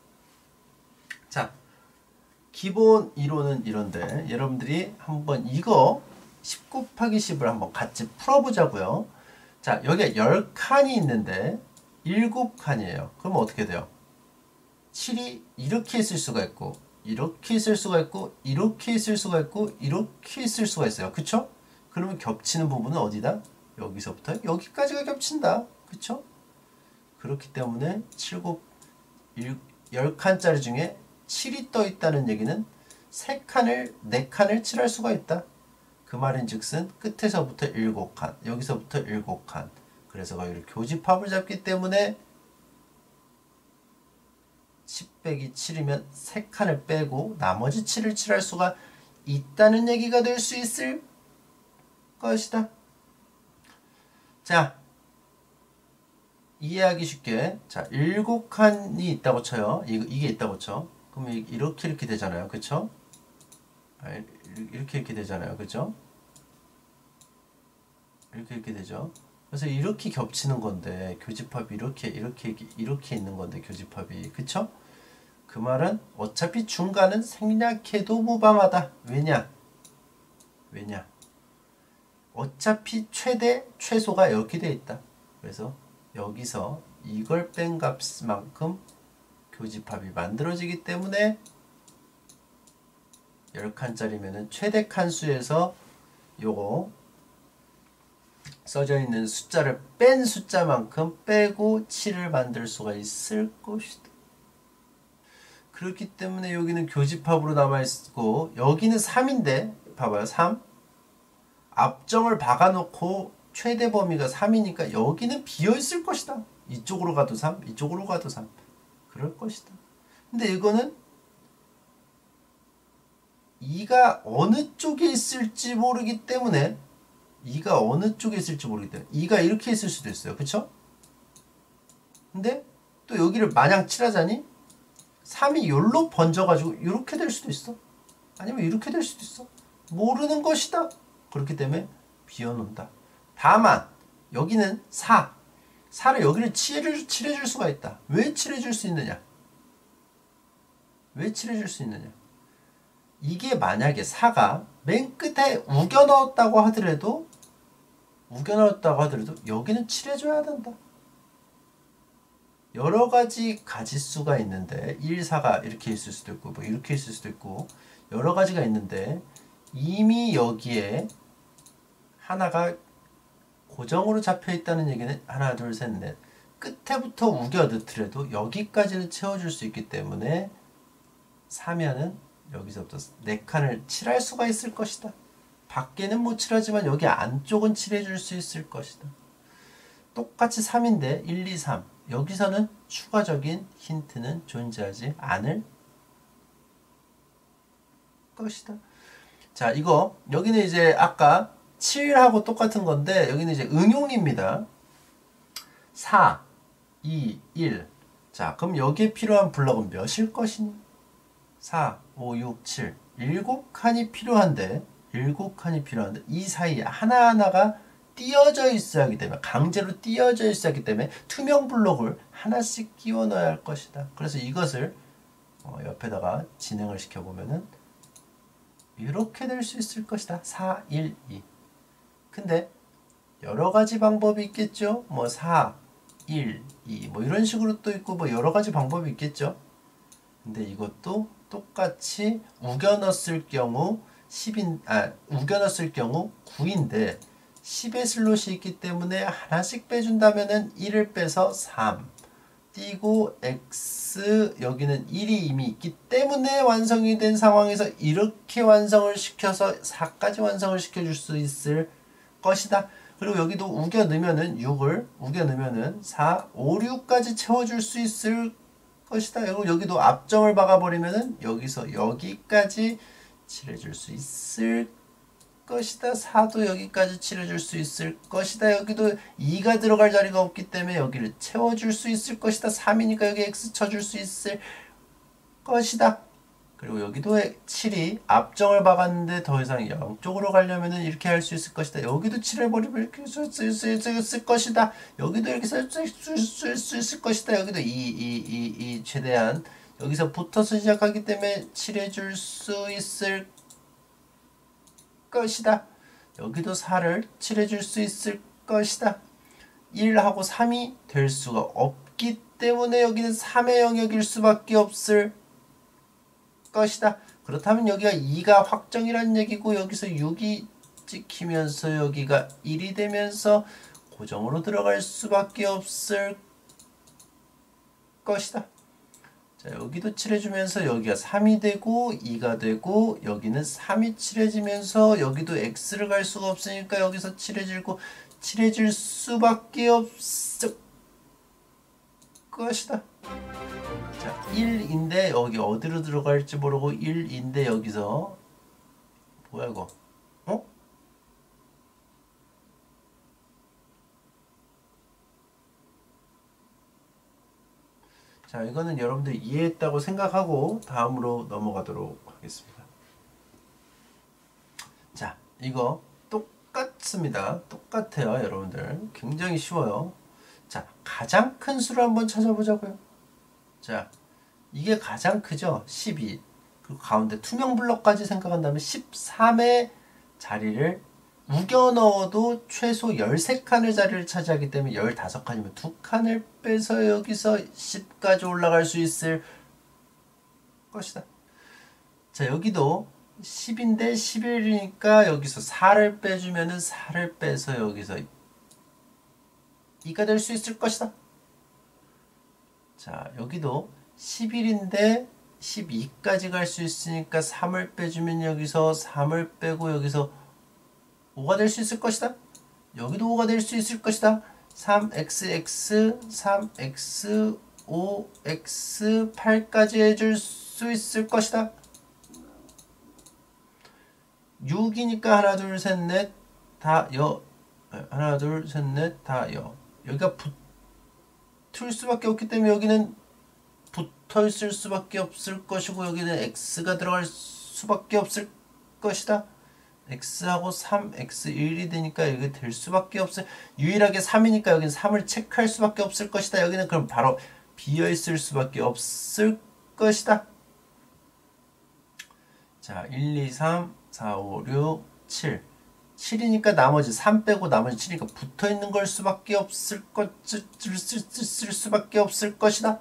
자, 기본 이론은 이런데 여러분들이 한번 이거 10 곱하기 10을 한번 같이 풀어보자고요. 자, 여기에 10칸이 있는데 7칸이에요. 그러면 어떻게 돼요? 7이 이렇게 있을 수가 있고 이렇게 있을 수가 있고 이렇게 있을 수가 있고 이렇게 있을 수가 있어요. 그쵸? 그러면 겹치는 부분은 어디다? 여기서부터 여기까지가 겹친다. 그쵸? 그렇기 때문에 10칸짜리 중에 7이 떠 있다는 얘기는 4칸을 칠할 수가 있다. 그 말인즉슨 끝에서부터 7칸, 여기서부터 7칸. 그래서 거기를 교집합을 잡기 때문에 10 빼기 7이면 3칸을 빼고 나머지 7을 칠할 수가 있다는 얘기가 될 수 있을 것이다. 자, 이해하기 쉽게 자 7칸이 있다고 쳐요. 이게 있다고 쳐. 그러면 이렇게 되잖아요. 그쵸? 이렇게 되잖아요. 그쵸? 이렇게 되죠. 그래서 이렇게 겹치는 건데 교집합이 이렇게 있는 건데 교집합이 그쵸? 그 말은 어차피 중간은 생략해도 무방하다. 왜냐? 어차피 최소가 여기 돼 있다. 그래서 여기서 이걸 뺀 값만큼 교집합이 만들어지기 때문에 10칸짜리면은 최대 칸수에서 요거 써져 있는 숫자를 뺀 숫자만큼 빼고 7을 만들 수가 있을 것이다. 그렇기 때문에 여기는 교집합으로 남아있고 여기는 3인데 봐봐요. 3 앞정을 박아놓고 최대 범위가 3이니까 여기는 비어있을 것이다. 이쪽으로 가도 3 이쪽으로 가도 3 그럴 것이다. 근데 이거는 2가 어느 쪽에 있을지 모르기 때문에 2가 이렇게 있을 수도 있어요. 그쵸? 근데 또 여기를 마냥 칠하자니 3이 요로 번져가지고 이렇게 될 수도 있어. 아니면 이렇게 될 수도 있어. 모르는 것이다. 그렇기 때문에 비워놓는다. 다만 여기는 4를 여기를 칠해줄 수가 있다. 왜 칠해줄 수 있느냐? 이게 만약에 4가 맨 끝에 우겨 넣었다고 하더라도 우겨 넣었다고 하더라도 여기는 칠해줘야 된다. 여러 가지 가지수가 있는데 1, 4가 이렇게 있을 수도 있고 뭐 이렇게 있을 수도 있고 여러 가지가 있는데 이미 여기에 하나가 고정으로 잡혀 있다는 얘기는 하나, 둘, 셋, 넷 끝에부터 우겨 넣더라도 여기까지는 채워줄 수 있기 때문에 사면은 여기서부터 4칸을 칠할 수가 있을 것이다. 밖에는 못 칠하지만 여기 안쪽은 칠해줄 수 있을 것이다. 똑같이 3인데 1, 2, 3 여기서는 추가적인 힌트는 존재하지 않을 것이다. 자, 이거 여기는 이제 아까 7하고 똑같은 건데 여기는 이제 응용입니다. 4, 2, 1. 자, 그럼 여기에 필요한 블럭은 몇일 것이니? 4, 5, 6, 7. 7칸이 필요한데 7칸이 필요한데 이 사이에 하나하나가 띄어져 있어야 하기 때문에 강제로 띄어져 있어야 하기 때문에 투명 블록을 하나씩 끼워 넣어야 할 것이다. 그래서 이것을 옆에다가 진행을 시켜보면은 이렇게 될 수 있을 것이다. 4, 1, 2. 근데 여러 가지 방법이 있겠죠. 뭐 4, 1, 2 뭐 이런 식으로 또 있고 뭐 여러 가지 방법이 있겠죠. 근데 이것도 똑같이 우겨 넣었을 경우 10인 우겨 넣었을 경우 9인데 10의 슬롯이 있기 때문에 하나씩 빼준다면은 1을 빼서 3 띄고 x 여기는 1이 이미 있기 때문에 완성이 된 상황에서 이렇게 완성을 시켜서 4까지 완성을 시켜줄 수 있을 것이다. 그리고 여기도 우겨 넣으면은 6을 우겨 넣으면은 4, 5, 6까지 채워줄 수 있을 것이다. 그리고 여기도 앞정을 박아버리면은 여기서 여기까지 칠해줄 수 있을 것이다. 4도 여기까지 칠해줄 수 있을 것이다. 여기도 2가 들어갈 자리가 없기 때문에 여기를 채워줄 수 있을 것이다. 3이니까 여기 x 쳐줄 수 있을 것이다. 그리고 여기도 7이 앞정을 박았는데 더 이상 양쪽으로 가려면 이렇게 할 수 있을 것이다. 여기도 7을 버리면 이렇게 쓸 수 있을 것이다. 여기도 이렇게 쓸 수 있을 것이다. 여기도 2 최대한 여기서 붙어서 시작하기 때문에 칠해줄 수 있을 것이다. 여기도 4를 칠해줄 수 있을 것이다. 1하고 3이 될 수가 없기 때문에 여기는 3의 영역일 수밖에 없을 것이다. 그렇다면 여기가 2가 확정이란 얘기고 여기서 6이 찍히면서 여기가 1이 되면서 고정으로 들어갈 수밖에 없을 것이다. 자, 여기도 칠해주면서 여기가 3이 되고 2가 되고 여기는 3이 칠해지면서 여기도 x를 갈 수가 없으니까 여기서 칠해질 수밖에 없을 것이다. 자, 1인데 여기 어디로 들어갈지 모르고 1인데 여기서 뭐야 이거? 자, 이거는 여러분들 이해했다고 생각하고 다음으로 넘어가도록 하겠습니다. 자, 이거 똑같습니다. 똑같아요, 여러분들. 굉장히 쉬워요. 자, 가장 큰 수를 한번 찾아보자고요. 자, 이게 가장 크죠? 12. 그리고 가운데 투명 블럭까지 생각한다면 13의 자리를 우겨 넣어도 최소 13칸의 자리를 차지하기 때문에 15칸이면 2칸을 빼서 여기서 10까지 올라갈 수 있을 것이다. 자, 여기도 10인데 11이니까 여기서 4를 빼주면은 4를 빼서 여기서 2가 될 수 있을 것이다. 자, 여기도 11인데 12까지 갈 수 있으니까 3을 빼주면 여기서 3을 빼고 여기서 5가 될 수 있을 것이다. 여기도 5가 될 수 있을 것이다. 3xx, 3x, 5x, 8까지 해줄 수 있을 것이다. 6이니까 하나, 둘, 셋, 넷, 다 여. 하나, 둘, 셋, 넷, 다 여. 여기가 붙을 수밖에 없기 때문에 여기는 붙어 있을 수밖에 없을 것이고 여기는 x가 들어갈 수밖에 없을 것이다. x하고 3, x1이 되니까 여기 될 수밖에 없을 유일하게 3이니까 여기는 3을 체크할 수밖에 없을 것이다. 여기는 그럼 바로 비어있을 수밖에 없을 것이다. 자, 1, 2, 3, 4, 5, 6, 7 7이니까 나머지 3 빼고 나머지 7이니까 붙어있는 걸 수밖에 없을 수밖에 없을 것이다.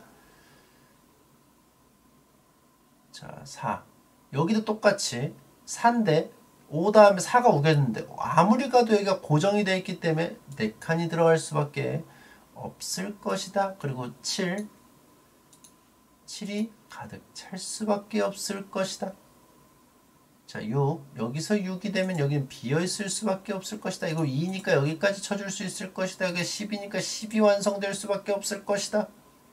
자, 4. 여기도 똑같이 4인데 5 다음에 4가 우겼는데 아무리 가도 여기가 고정이 되어 있기 때문에 4칸이 들어갈 수밖에 없을 것이다. 그리고 7. 7이 가득 찰 수밖에 없을 것이다. 자, 6. 여기서 6이 되면 여기는 비어있을 수밖에 없을 것이다. 이거 2니까 여기까지 쳐줄 수 있을 것이다. 여기 10이니까 10이 완성될 수밖에 없을 것이다.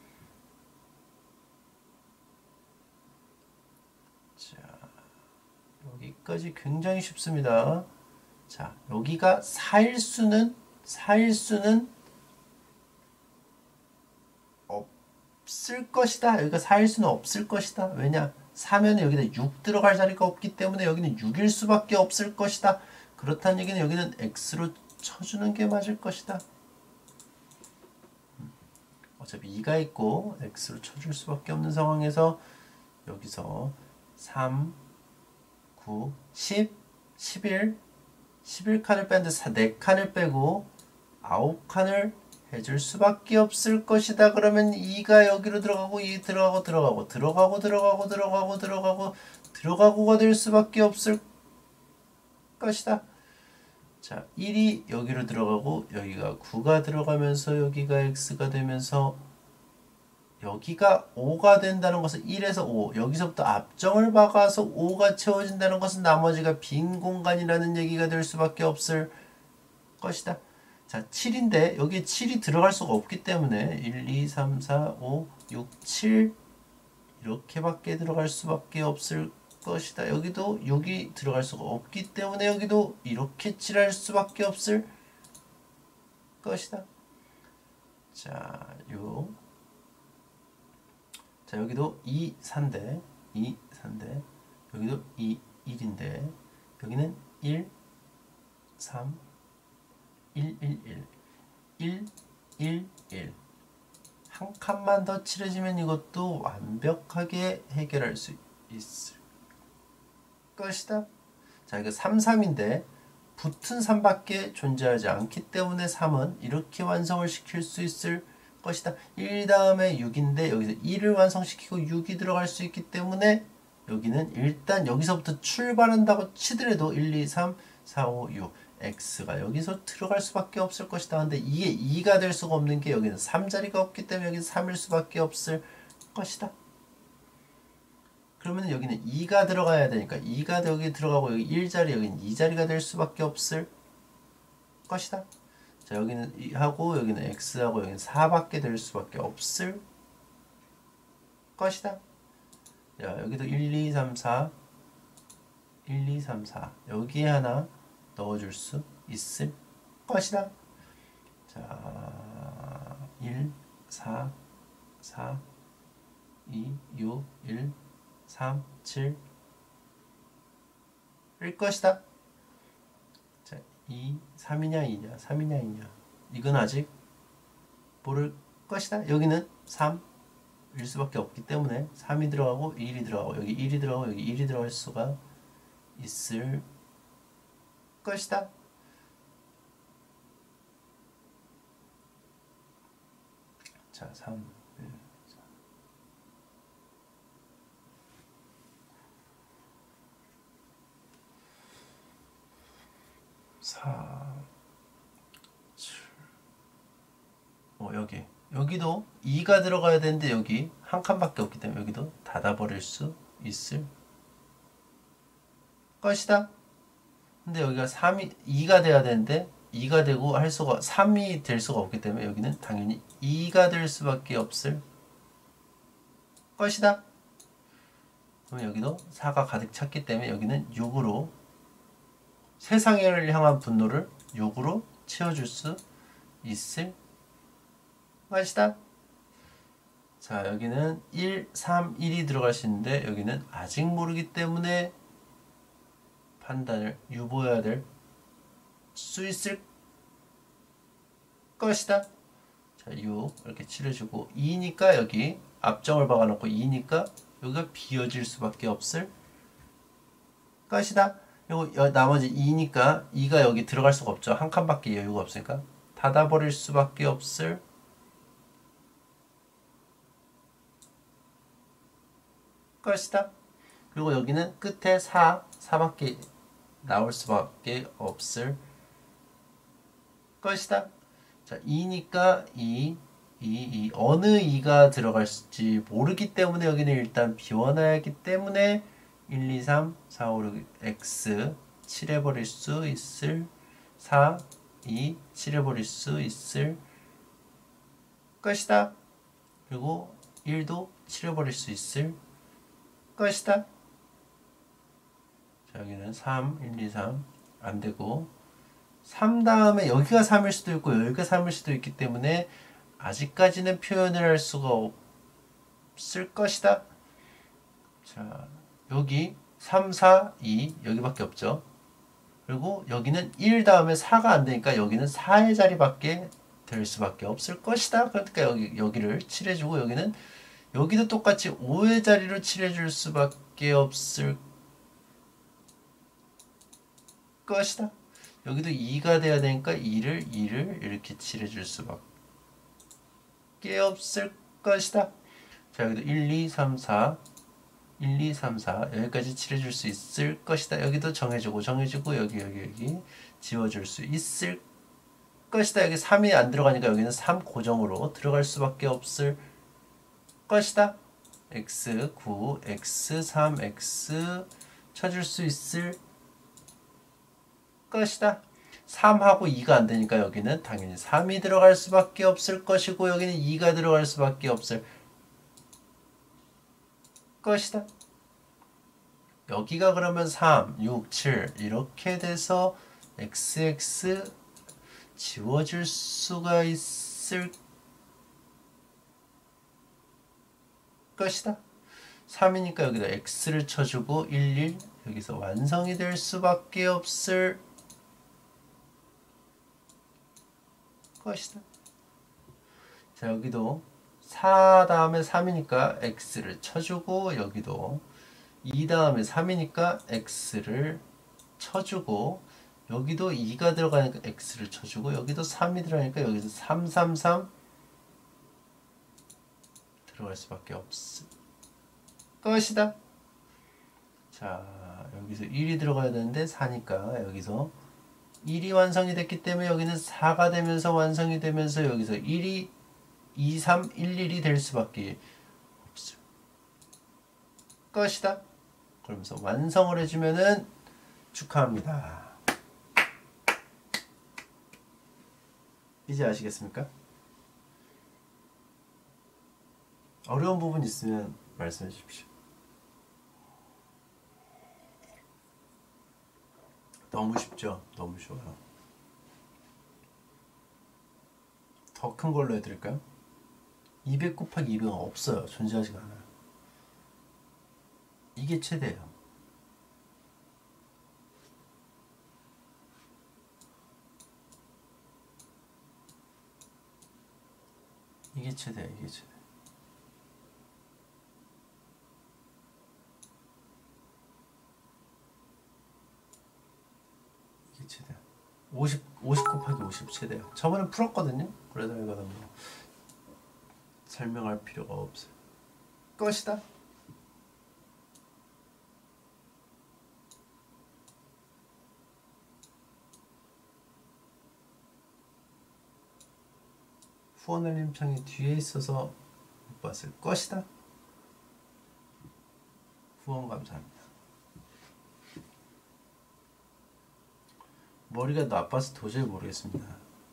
자, 여기까지 굉장히 쉽습니다. 자, 여기가 4일 수는 없을 것이다. 여기가 4일 수는 없을 것이다. 왜냐? 4면 여기다 6 들어갈 자리가 없기 때문에 여기는 6일 수밖에 없을 것이다. 그렇다는 얘기는 여기는 x로 쳐주는 게 맞을 것이다. 어차피 2가 있고 x로 쳐줄 수밖에 없는 상황에서 여기서 3, 9, 10, 11, 11칸을 뺐는데 4칸을 빼고 9칸을 해줄 수밖에 없을 것이다. 그러면 2가 여기로 들어가고 2 들어가고가 될 수밖에 없을 것이다. 자, 1이 여기로 들어가고 여기가 9가 들어가면서 여기가 x가 되면서 여기가 5가 된다는 것은 1에서 5 여기서부터 앞정을 박아서 5가 채워진다는 것은 나머지가 빈 공간이라는 얘기가 될 수밖에 없을 것이다. 자, 7인데 여기에 7이 들어갈 수가 없기 때문에 1, 2, 3, 4, 5, 6, 7 이렇게밖에 들어갈 수밖에 없을 것이다. 여기도 6이 들어갈 수가 없기 때문에 여기도 이렇게 칠할 수밖에 없을 것이다. 자, 6. 자, 여기도 2, 4인데 여기도 2, 1인데 여기는 1, 3, 1, 1, 1, 1, 1 한 칸만 더 칠해지면 이것도 완벽하게 해결할 수 있을 것이다. 자, 이거 3, 3인데 붙은 3밖에 존재하지 않기 때문에 3은 이렇게 완성을 시킬 수 있을 것이다. 1 다음에 6인데 여기서 1을 완성시키고 6이 들어갈 수 있기 때문에 여기는 일단 여기서부터 출발한다고 치더라도 1, 2, 3, 4, 5, 6 x가 여기서 들어갈 수밖에 없을 것이다. 근데 이게 2가 될 수가 없는 게 여기는 3자리가 없기 때문에 여기는 3일 수밖에 없을 것이다. 그러면 여기는 2가 들어가야 되니까 2가 여기 들어가고 여기 1자리 여기는 2자리가 될 수밖에 없을 것이다. 자, 여기는 2하고 여기는 x하고 여기는 4밖에 될 수밖에 없을 것이다. 야, 여기도 1, 2, 3, 4 1, 2, 3, 4 여기에 하나 넣어줄 수 있을 것이다. 자, 1, 4, 4, 2, 6, 1, 3, 7 일 것이다. 자, 2, 3이냐 2냐 3이냐 2냐 이건 아직 모를 것이다. 여기는 3일 수밖에 없기 때문에 3이 들어가고 1이 들어가고 여기 1이 들어가고 여기 1이 들어갈 수가 있을 것이다. 자, 3, 1, 4, 7. 여기도 2가 들어가야 되는데 여기 한 칸밖에 없기 때문에 여기도 닫아버릴 수 있을 것이다. 근데 여기가 2가 돼야 되는데 2가 되고 할 수가 3이 될 수가 없기 때문에 여기는 당연히 2가 될 수밖에 없을 것이다. 그럼 여기도 4가 가득 찼기 때문에 여기는 6으로 세상을 향한 분노를 6으로 채워줄 수 있을 것이다. 자, 여기는 1, 3, 1이 들어갈 수 있는데 여기는 아직 모르기 때문에 판단을 유보해야 될 수 있을 것이다. 자, 6 이렇게 칠해주고 2니까 여기 앞정을 박아놓고 2니까 여기가 비어질 수밖에 없을 것이다. 그리고 나머지 2니까 2가 여기 들어갈 수가 없죠. 한 칸밖에 여유가 없으니까 닫아버릴 수밖에 없을 것이다. 그리고 여기는 끝에 4밖에 나올 수밖에 없을 것이다. 자, 2니까 2 어느 2가 들어갈지 모르기 때문에 여기는 일단 비워놔야 하기 때문에 1, 2, 3, 4, 5, 6, x 칠해버릴 수 있을 4, 2 칠해버릴 수 있을 것이다. 그리고 1도 칠해버릴 수 있을 것이다. 자, 여기는 3, 1, 2, 3 안되고 3 다음에 여기가 3일 수도 있고 여기가 3일 수도 있기 때문에 아직까지는 표현을 할 수가 없을 것이다. 자, 여기 3, 4, 2 여기밖에 없죠. 그리고 여기는 1 다음에 4가 안 되니까 여기는 4의 자리밖에 될 수밖에 없을 것이다. 그러니까 여기를 칠해주고 여기도 똑같이 5의 자리로 칠해줄 수밖에 없을 것이다. 여기도 2가 돼야 되니까 2를 이렇게 칠해줄 수밖에 없을 것이다. 자, 여기도 1, 2, 3, 4 1, 2, 3, 4 여기까지 칠해줄 수 있을 것이다. 여기도 정해주고 여기 지워줄 수 있을 것이다. 여기 3이 안 들어가니까 여기는 3 고정으로 들어갈 수밖에 없을 것이다. x 9, x 3, x 쳐줄 수 있을 것이다. 3하고 2가 안 되니까 여기는 당연히 3이 들어갈 수밖에 없을 것이고 여기는 2가 들어갈 수밖에 없을 것이다. 여기가 그러면 3, 6, 7 이렇게 돼서 xx 지워줄 수가 있을 것이다. 3이니까 여기다 x를 쳐주고 1, 1 여기서 완성이 될 수밖에 없을 것이다. 자, 여기도 4 다음에 3이니까 x를 쳐주고 여기도 2 다음에 3이니까 x를 쳐주고 여기도 2가 들어가니까 x를 쳐주고 여기도 3이 들어가니까 여기서 3, 3, 3 들어갈 수밖에 없을 것이다. 자, 여기서 1이 들어가야 되는데 4니까 여기서 1이 완성이 됐기 때문에 여기는 4가 되면서 완성이 되면서 여기서 1이 2, 3, 1, 1이 될 수밖에 없을 것이다. 그러면서 완성을 해주면은 축하합니다. 이제 아시겠습니까? 어려운 부분 있으면 말씀해 주십시오. 너무 쉽죠? 너무 쉬워요. 더 큰 걸로 해드릴까요? 200 곱하기 200은 없어요. 존재하지가 않아요. 이게 최대예요. 이게 최대야. 이게 최대. 이게 최대야. 50 곱하기 50 최대야. 저번에 풀었거든요. 그래서 이거는 뭐 설명할 필요가 없어요. 것이다. 후원 알림창이 뒤에 있어서 못 봤을 것이다. 후원 감사합니다. 머리가 나빠서 도저히 모르겠습니다.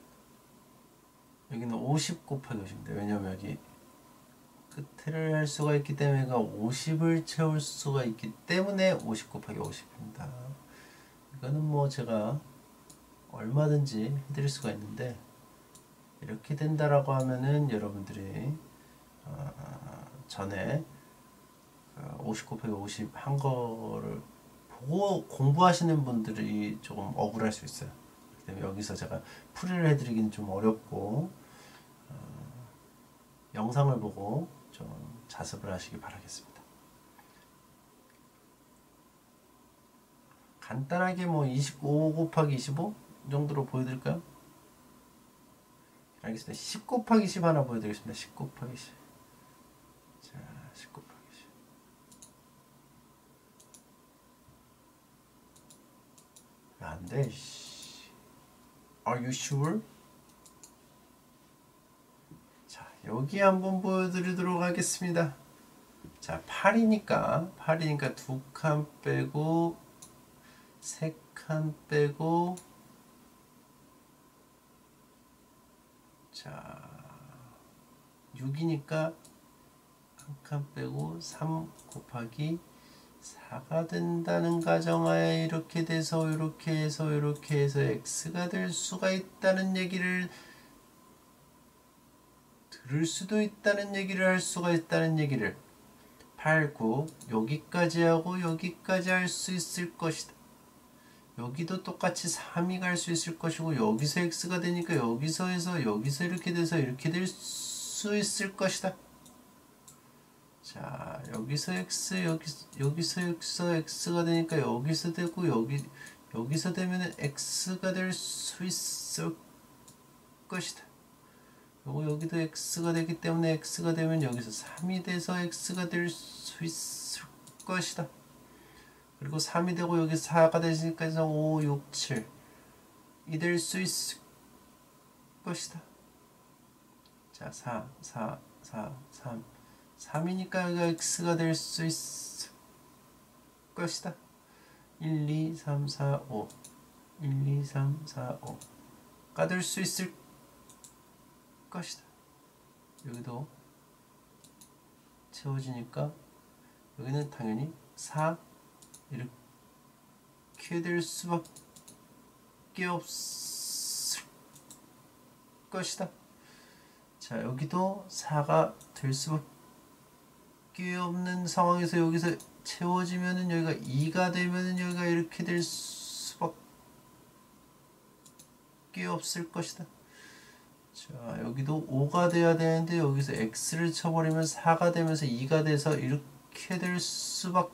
여기는 50 곱하기 50인데 왜냐면 여기 끝을 할 수가 있기 때문에 50을 채울 수가 있기 때문에 50 곱하기 50입니다. 이거는 뭐 제가 얼마든지 해드릴 수가 있는데 이렇게 된다라고 하면은 여러분들이 전에 50 곱하기 50 한 거를 보고 공부하시는 분들이 조금 억울할 수 있어요. 그렇기 때문에 여기서 제가 풀이를 해드리기는 좀 어렵고 영상을 보고 좀 자습을 하시기 바라겠습니다. 간단하게 뭐 25 곱하기 25 정도로 보여드릴까요? 알겠습니다. 10 곱하기 10 하나 보여드리겠습니다. 10 곱하기 10. 자, 10 곱하기 10. 안 돼, 씨. Are you sure? 자, 여기 한번 보여드리도록 하겠습니다. 자, 8이니까 2칸 빼고 3칸 빼고 자 6이니까 1칸 빼고 3 곱하기 4가 된다는 가정하에 이렇게 돼서 이렇게 해서 이렇게 해서 x가 될 수가 있다는 얘기를 들을 수도 있다는 얘기를 할 수가 있다는 얘기를 8, 9 여기까지 하고 여기까지 할 수 있을 것이다. 여기도 똑같이 3이 갈 수 있을 것이고 여기서 x가 되니까 여기서 해서 여기서 이렇게 돼서 이렇게 될 수 있을 것이다. 자 여기서 x 여기서 x가 되니까 여기서 되고 여기서 되면 x가 될 수 있을 것이다. 요거 여기도 x가 되기 때문에 x가 되면 여기서 3이 돼서 x가 될 수 있을 것이다. 그리고 3이 되고 여기 4가 되니까 5, 6, 7 이 될 수 있을 것이다. 자 4, 3 3이니까 여기가 x가 될 수 있을 것이다. 1, 2, 3, 4, 5 1, 2, 3, 4, 5가 될 수 있을 것이다. 여기도 채워지니까 여기는 당연히 4 이렇게 될 수밖에 없을 것이다. 자 여기도 4가 될 수밖에 없는 상황에서 여기서 채워지면은 여기가 2가 되면은 여기가 이렇게 될 수밖에 없을 것이다. 자 여기도 5가 돼야 되는데 여기서 x를 쳐버리면 4가 되면서 2가 돼서 이렇게 될 수밖에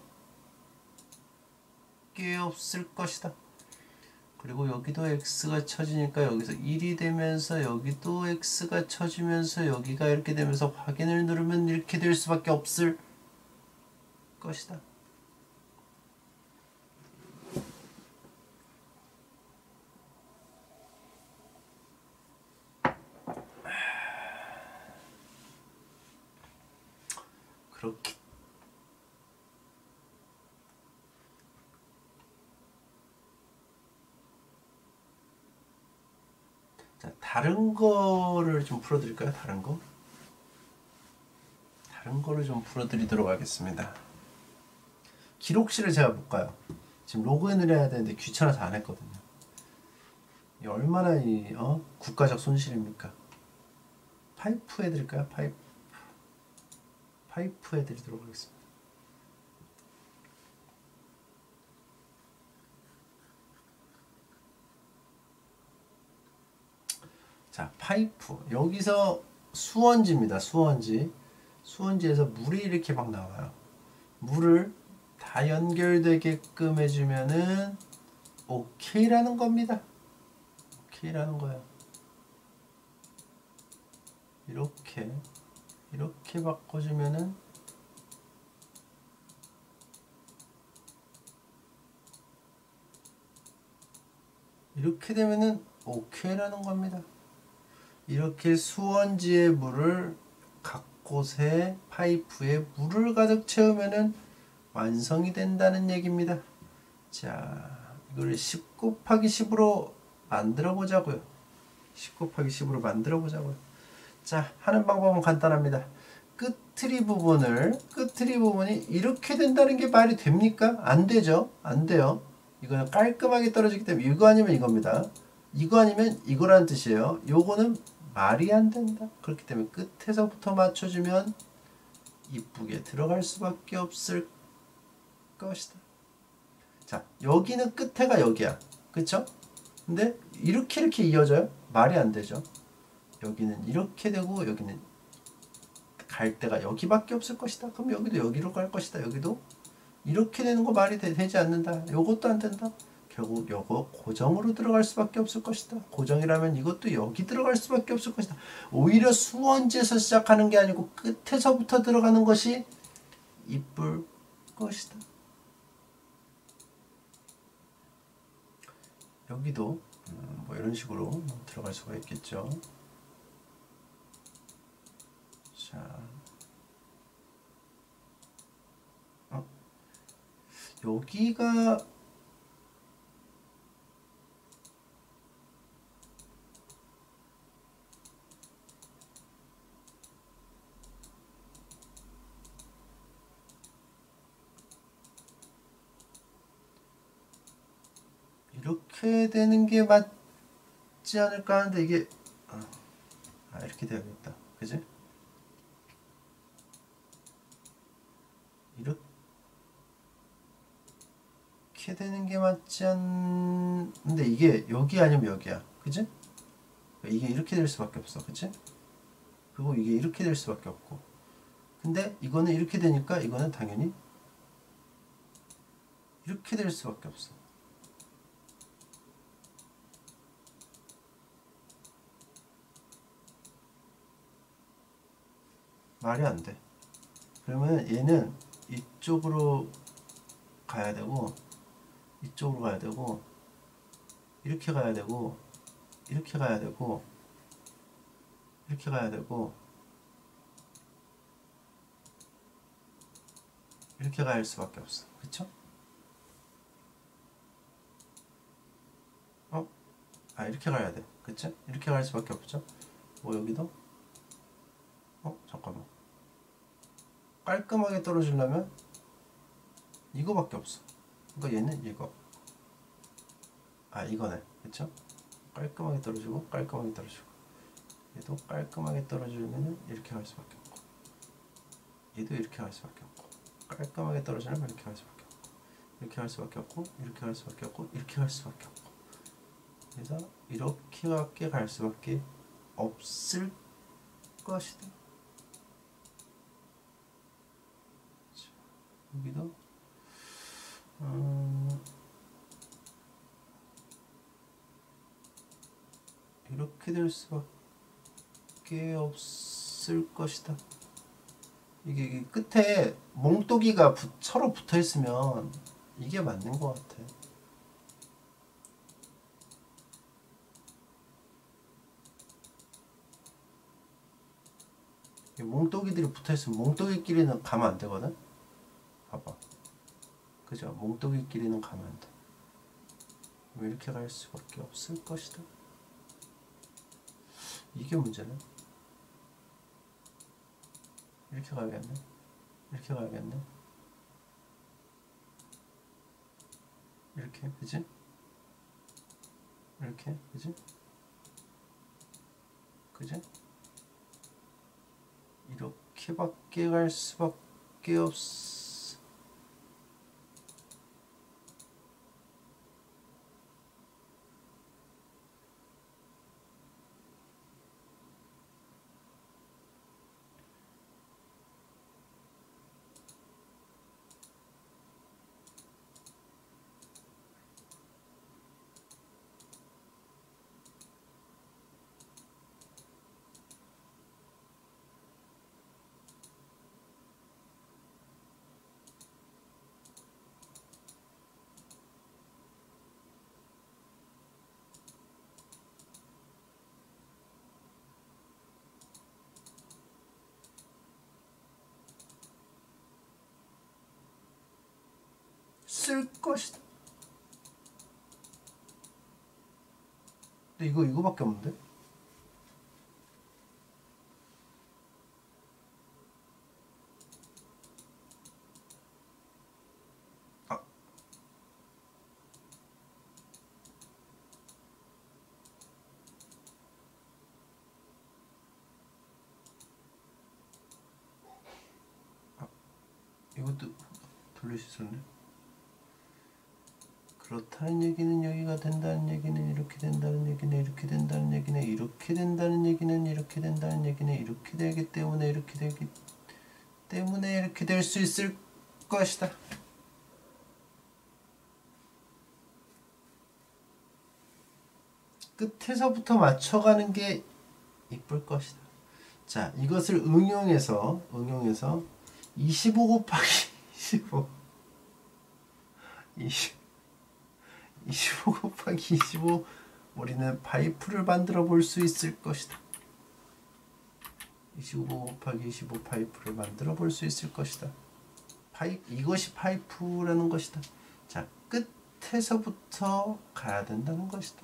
없을 것이다. 그리고 여기도 x가 쳐지니까 여기서 1이 되면서 여기도 x가 쳐지면서 여기가 이렇게 되면서 확인을 누르면 이렇게 될 수밖에 없을 것이다. 그렇게 자 다른 거를 좀 풀어드릴까요? 다른 거를 좀 풀어드리도록 하겠습니다. 기록실을 제가 볼까요? 지금 로그인을 해야 되는데 귀찮아서 안 했거든요. 이 얼마나 국가적 손실입니까? 파이프 해드릴까요? 파이프 해드리도록 하겠습니다. 자 파이프 여기서 수원지입니다. 수원지에서 물이 이렇게 막 나와요. 물을 다 연결되게끔 해주면은 오케이라는 겁니다. 오케이라는 거예요. 이렇게 바꿔주면은 이렇게 되면은 오케이라는 겁니다. 이렇게 수원지의 물을 각 곳에 파이프에 물을 가득 채우면은 완성이 된다는 얘기입니다. 자, 이걸 10 곱하기 10으로 만들어 보자고요. 10 곱하기 10으로 만들어 보자고요. 자, 하는 방법은 간단합니다. 끝트리 부분이 이렇게 된다는 게 말이 됩니까? 안 되죠. 안 돼요. 이거는 깔끔하게 떨어지기 때문에 이거 아니면 이겁니다. 이거 아니면 이거라는 뜻이에요. 요거는 말이 안 된다. 그렇기 때문에 끝에서부터 맞춰주면 이쁘게 들어갈 수밖에 없을 것이다. 자, 여기는 끝에가 여기야. 그쵸? 근데 이렇게 이어져요? 말이 안 되죠. 여기는 이렇게 되고 여기는 갈 데가 여기밖에 없을 것이다. 그럼 여기도 여기로 갈 것이다. 여기도 이렇게 되는 거 말이 되지 않는다. 요것도 안 된다. 결국 요거 고정으로 들어갈 수밖에 없을 것이다. 고정이라면 이것도 여기 들어갈 수밖에 없을 것이다. 오히려 수원지에서 시작하는 게 아니고 끝에서부터 들어가는 것이 이쁠 것이다. 여기도 뭐 이런 식으로 들어갈 수가 있겠죠. 자, 여기가 이렇게 되는 게 맞지 않을까 하는데 이게 이렇게 되야겠다. 그지? 이렇게 되는 게 맞지 않는데 이게 여기 아니면 여기야. 그지? 이게 이렇게 될 수밖에 없어. 그치? 그리고 이게 이렇게 될 수밖에 없고. 근데 이거는 이렇게 되니까 이거는 당연히 이렇게 될 수밖에 없어. 말이 안 돼. 그러면 얘는 이쪽으로 가야 되고 이쪽으로 가야 되고 이렇게 가야 되고 이렇게 가야 되고 이렇게 가야 되고 이렇게 갈 수밖에 없어. 그쵸? 이렇게 가야 돼. 그치? 이렇게 갈 수밖에 없죠? 뭐 여기도? 잠깐만. 깔끔하게 떨어지려면 이거밖에 없어. 그러니까 얘는 이거. 이거네. 그쵸? 깔끔하게 떨어지고 깔끔하게 떨어지고 얘도 깔끔하게 떨어지려면 이렇게 갈 수밖에 없고 얘도 이렇게 갈 수밖에 없고 깔끔하게 떨어지려면 이렇게 갈 수밖에 없고 이렇게 갈 수밖에 없고 이렇게 갈 수밖에 없고 이렇게 갈 수밖에 없고 그래서 이렇게밖에 갈 수밖에 없을 것이다. 자, 여기도 이렇게 될 수밖에 없을 것이다. 이게 끝에 몽또기가 서로 붙어 있으면 이게 맞는 것 같아. 몽또기들이 붙어 있으면 몽또기끼리는 가면 안 되거든. 봐봐. 그죠? 몽또기끼리는 가면 안 돼. 이렇게 갈 수밖에 없을 것이다. 이게 문제네. 이렇게 가야겠네. 이렇게 가야겠네. 이렇게, 그지? 이렇게, 그지? 그지? 이렇게밖에 갈 수밖에 없어. 쓸 것이다. 근데 이거밖에 없는데? 이것도 돌릴 수 있었네. 그렇다는 얘기는 여기가 된다는 얘기는 이렇게 된다는 얘기는 이렇게 된다는 얘기는 이렇게 된다는 얘기는 이렇게 된다는 얘기는 이렇게 되기 때문에 이렇게 되기 때문에 이렇게 될 수 있을 것이다. 끝에서부터 맞춰가는 게 이쁠 것이다. 자, 이것을 응용해서 25 곱하기 25 25 곱하기 25 우리는 파이프를 만들어 볼 수 있을 것이다. 25 곱하기 25 파이프를 만들어 볼 수 있을 것이다. 이것이 파이프라는 것이다. 자, 끝에서부터 가야 된다는 것이다.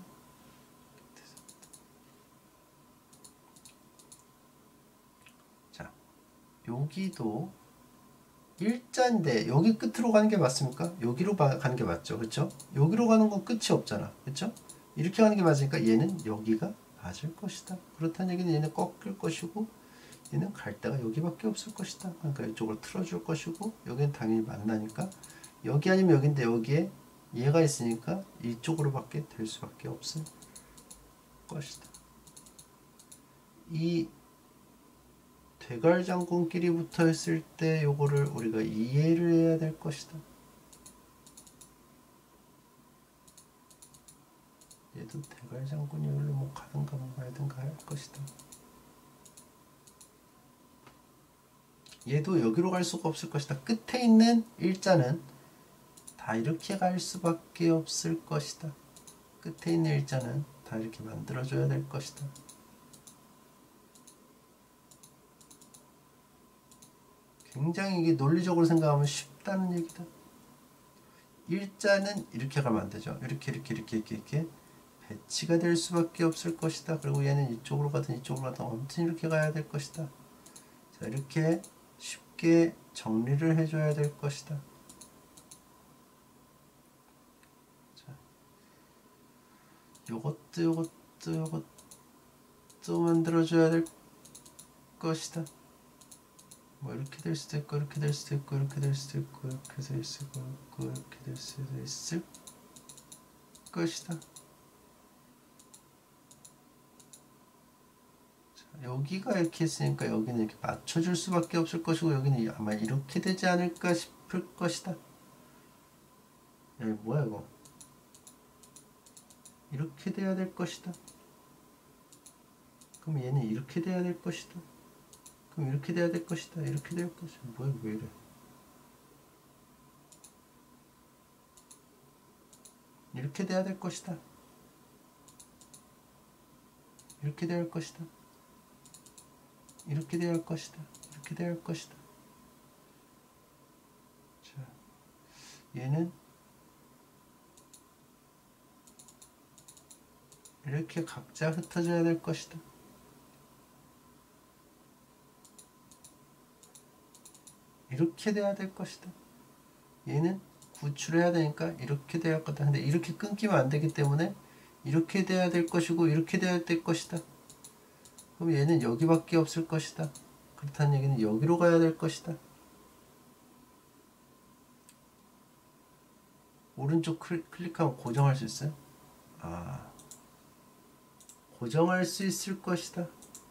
자, 여기도 일자인데 여기 끝으로 가는 게 맞습니까? 여기로 가는 게 맞죠, 그렇죠? 여기로 가는 건 끝이 없잖아, 그렇죠? 이렇게 가는 게 맞으니까 얘는 여기가 맞을 것이다. 그렇다는 얘기는 얘는 꺾일 것이고 얘는 갈 데가 여기밖에 없을 것이다. 그러니까 이쪽을 틀어줄 것이고 여기는 당연히 만나니까 여기 아니면 여기인데 여기에 얘가 있으니까 이쪽으로밖에 될 수밖에 없을 것이다. 이 대갈장군끼리 붙어 있을 때 요거를 우리가 이해를 해야 될 것이다. 얘도 대갈장군이 여기로 뭐 가든가 뭐 말든가 할 것이다. 얘도 여기로 갈 수가 없을 것이다. 끝에 있는 일자는 다 이렇게 갈 수밖에 없을 것이다. 끝에 있는 일자는 다 이렇게 만들어줘야 될 것이다. 굉장히 이게 논리적으로 생각하면 쉽다는 얘기다. 일자는 이렇게 가면 안 되죠. 이렇게 배치가 될 수밖에 없을 것이다. 그리고 얘는 이쪽으로 가든 이쪽으로 가든 아무튼 이렇게 가야 될 것이다. 자, 이렇게 쉽게 정리를 해줘야 될 것이다. 자, 요것도 만들어줘야 될 것이다. 뭐 이렇게 될 수도 있고 이렇게 될 수도 있고 이렇게 될 수도 있고 이렇게 될 수도 있고 이렇게 될 수도 있을 것이다. 자, 여기가 이렇게 있으니까 여기는 이렇게 맞춰줄 수밖에 없을 것이고 여기는 아마 이렇게 되지 않을까 싶을 것이다. 야, 뭐야 이거? 이렇게 돼야 될 것이다. 그럼 얘는 이렇게 돼야 될 것이다. 그럼 이렇게 돼야 될 것이다. 이렇게 될 것이다. 뭐야 왜 이래? 이렇게 돼야 될 것이다. 이렇게 돼야 할 것이다. 이렇게 돼야 할 것이다. 이렇게 돼야 할 것이다. 자, 얘는 이렇게 각자 흩어져야 될 것이다. 이렇게 돼야 될 것이다. 얘는 구출해야 되니까 이렇게 돼야 할 거다. 근데 이렇게 끊기면 안 되기 때문에 이렇게 돼야 될 것이고 이렇게 돼야 될 것이다. 그럼 얘는 여기밖에 없을 것이다. 그렇다는 얘기는 여기로 가야 될 것이다. 오른쪽 클릭하면 고정할 수 있어요? 아, 고정할 수 있을 것이다.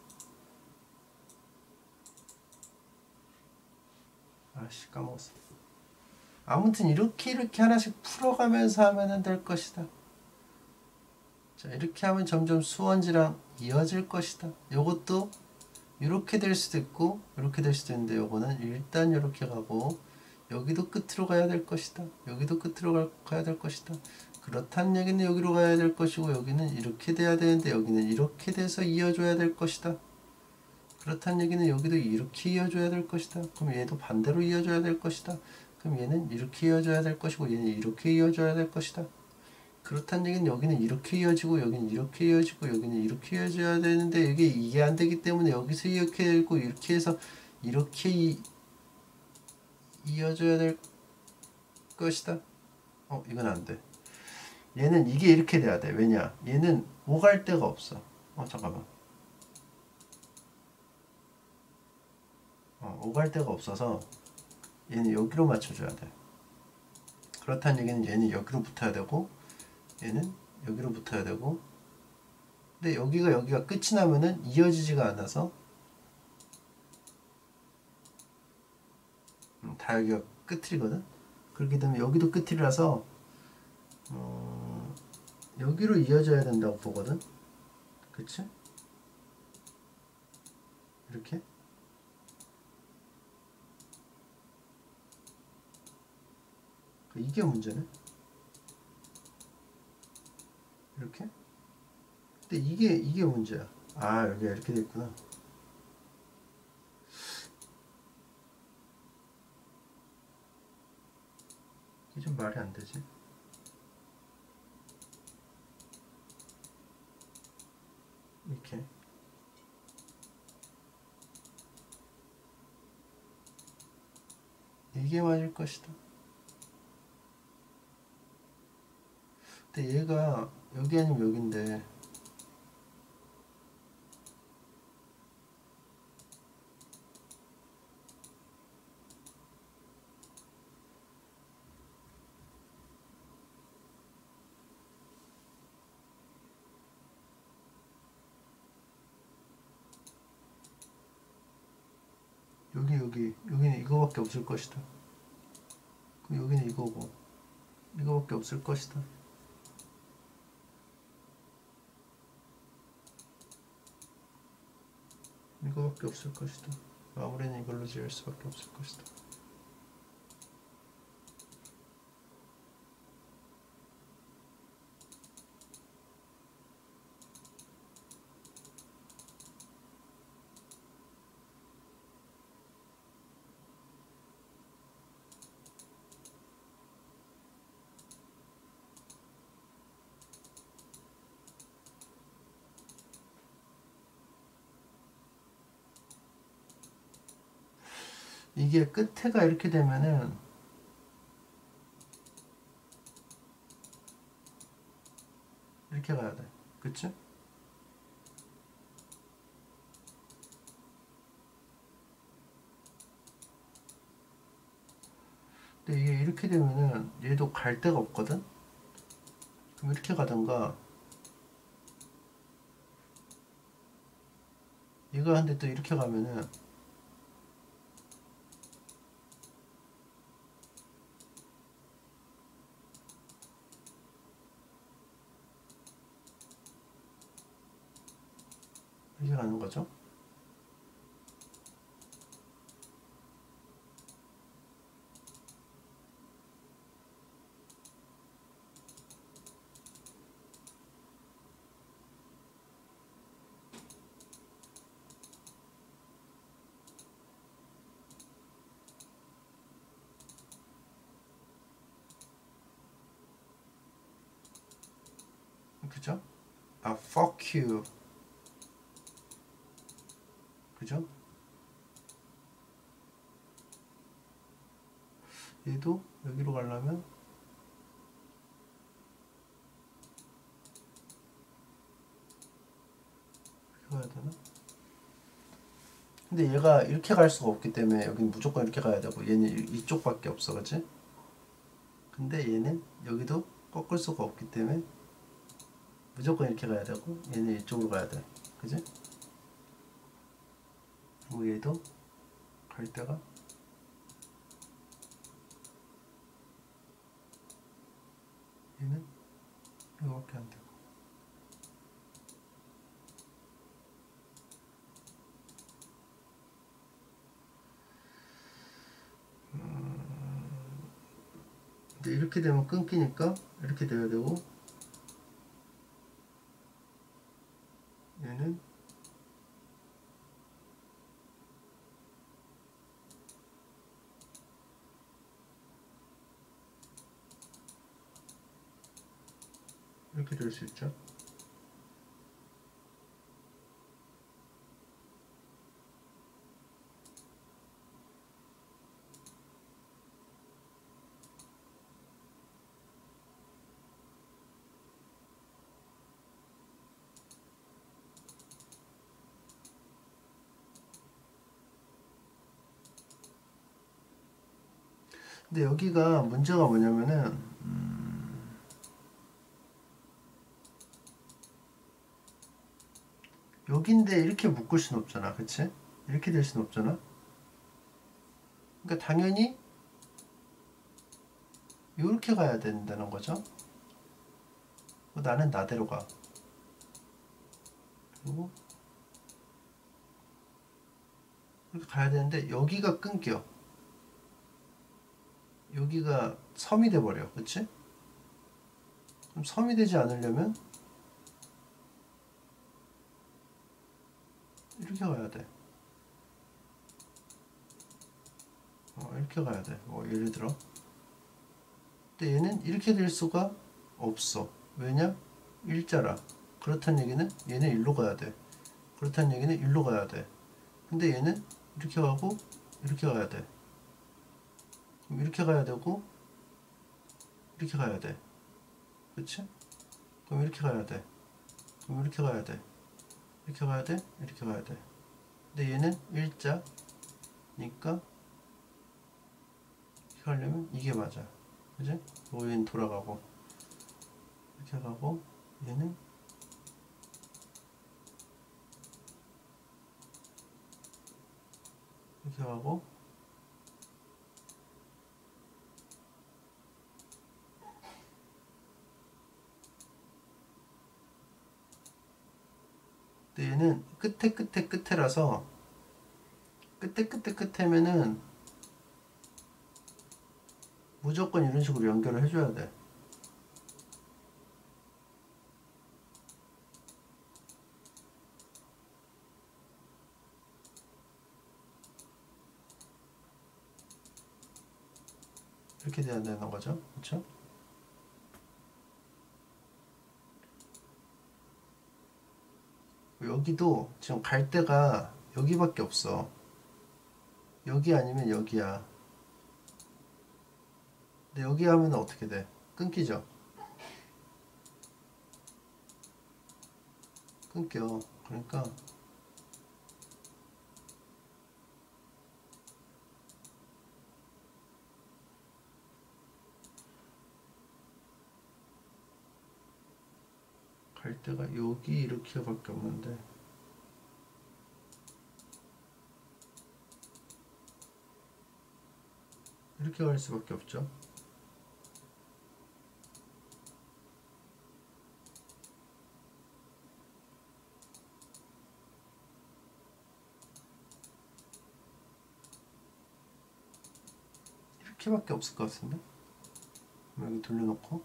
아씨, 까먹었어. 아무튼 이렇게 하나씩 풀어가면서 하면 될 것이다. 자, 이렇게 하면 점점 수원지랑 이어질 것이다. 요것도 이렇게 될 수도 있고 이렇게 될 수도 있는데 요거는 일단 이렇게 가고 여기도 끝으로 가야 될 것이다. 여기도 끝으로 가야 될 것이다. 그렇다는 얘기는 여기로 가야 될 것이고 여기는 이렇게 돼야 되는데 여기는 이렇게 돼서 이어줘야 될 것이다. 그렇다는 얘기는 여기도 이렇게 이어줘야 될 것이다. 그럼 얘도 반대로 이어줘야 될 것이다. 그럼 얘는 이렇게 이어줘야 될 것이고 얘는 이렇게 이어줘야 될 것이다. 그렇다는 얘기는 여기는 이렇게 이어지고 여기는 이렇게 이어지고 여기는 이렇게 이어져야 되는데 이게 안 되기 때문에 여기서 이렇게 되고 이렇게 해서 이렇게 이어져야 될 것이다. 이건 안 돼. 얘는 이게 이렇게 돼야 돼. 왜냐? 얘는 오갈 데가 없어. 잠깐만. 오갈 데가 없어서 얘는 여기로 맞춰줘야 돼. 그렇다는 얘기는 얘는 여기로 붙어야 되고 얘는 여기로 붙어야 되고 근데 여기가 끝이 나면은 이어지지가 않아서 다 여기가 끝이거든. 그렇기 때문에 여기도 끝이라서 여기로 이어져야 된다고 보거든. 그치? 이렇게. 이게 문제네. 이렇게. 근데 이게 문제야. 아, 여기가 이렇게 돼 있구나. 이게 좀 말이 안 되지. 이렇게. 이게 맞을 것이다. 근데 얘가 여기 아니면 여긴데, 여기는 이거밖에 없을 것이다. 그럼 여기는 이거고, 이거밖에 없을 것이다. 이거밖에 없을 것이다. 마무리는 이걸로 지을 수밖에 없을 것이다. 이게 끝에가 이렇게 되면은 이렇게 가야 돼. 그치? 근데 이게 이렇게 되면은 얘도 갈 데가 없거든? 그럼 이렇게 가든가, 얘가 한데 또 이렇게 가면은 이렇게 가는 거죠. 그죠? 아, fuck you. 그죠? 얘도 여기로 가려면 이렇게 가야 되나? 근데 얘가 이렇게 갈 수가 없기 때문에 여긴 무조건 이렇게 가야 되고, 얘는 이쪽밖에 없어. 그치? 근데 얘는 여기도 꺾을 수가 없기 때문에 무조건 이렇게 가야 되고, 얘는 이쪽으로 가야 돼. 그지? 그리고 얘도 갈 데가 얘는 이거밖에 안 되고. 근데 이렇게 되면 끊기니까 이렇게 돼야 되고, 얘는 이렇게 될 수 있죠. 근데 여기가 문제가 뭐냐면은, 여긴데 이렇게 묶을 순 없잖아. 그치? 이렇게 될 순 없잖아. 그러니까 당연히 이렇게 가야 된다는 거죠. 나는 나대로 가. 그리고 이렇게 가야 되는데 여기가 끊겨. 여기가 섬이 돼버려. 그치? 그럼 섬이 되지 않으려면 이렇게 가야 돼. 이렇게 가야 돼. 예를 들어. 근데 얘는 이렇게 될 수가 없어. 왜냐? 일자라. 그렇다는 얘기는 얘는 일로 가야 돼. 그렇다는 얘기는 일로 가야 돼. 근데 얘는 이렇게 가고 이렇게 가야 돼. 그럼 이렇게 가야 되고 이렇게 가야 돼. 그치? 그럼 이렇게 가야 돼. 그럼 이렇게 가야 돼. 이렇게 가야 돼. 이렇게 가야 돼. 근데 얘는 일자니까 이렇게 가려면 이게 맞아. 그지? 얘는 돌아가고 이렇게 가고 얘는 이렇게 가고 근데 얘는 끝에라서 끝에면은 무조건 이런 식으로 연결을 해줘야 돼. 이렇게 돼야 되는 거죠. 그쵸? 여기도 지금 갈 데가 여기밖에 없어. 여기 아니면 여기야. 근데 여기 하면 어떻게 돼? 끊기죠? 끊겨. 그러니까 갈 데가 여기 이렇게밖에 없는데 이렇게 갈 수밖에 없죠. 이렇게밖에 없을 것 같은데. 여기 돌려놓고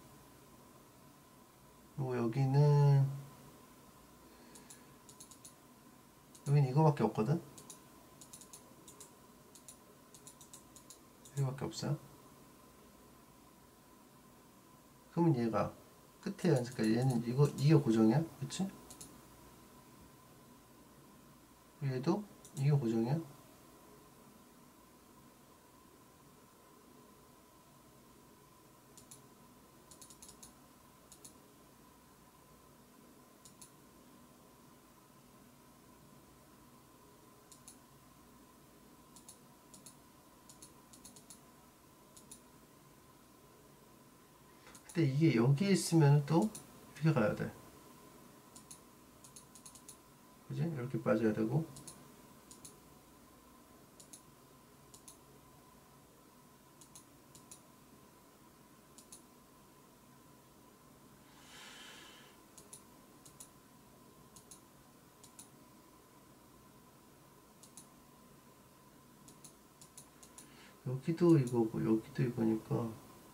그리고 여기는 이거밖에 없거든. 이거밖에 없어요. 그러면 얘가 끝에 그러니까 얘는 이게 고정이야, 그치? 얘도 이게 고정이야. 근데 이게 여기에 있으면 또 이렇게 가야 돼. 그지? 이렇게 빠져야 되고 여기도 이거고 여기도 이거니까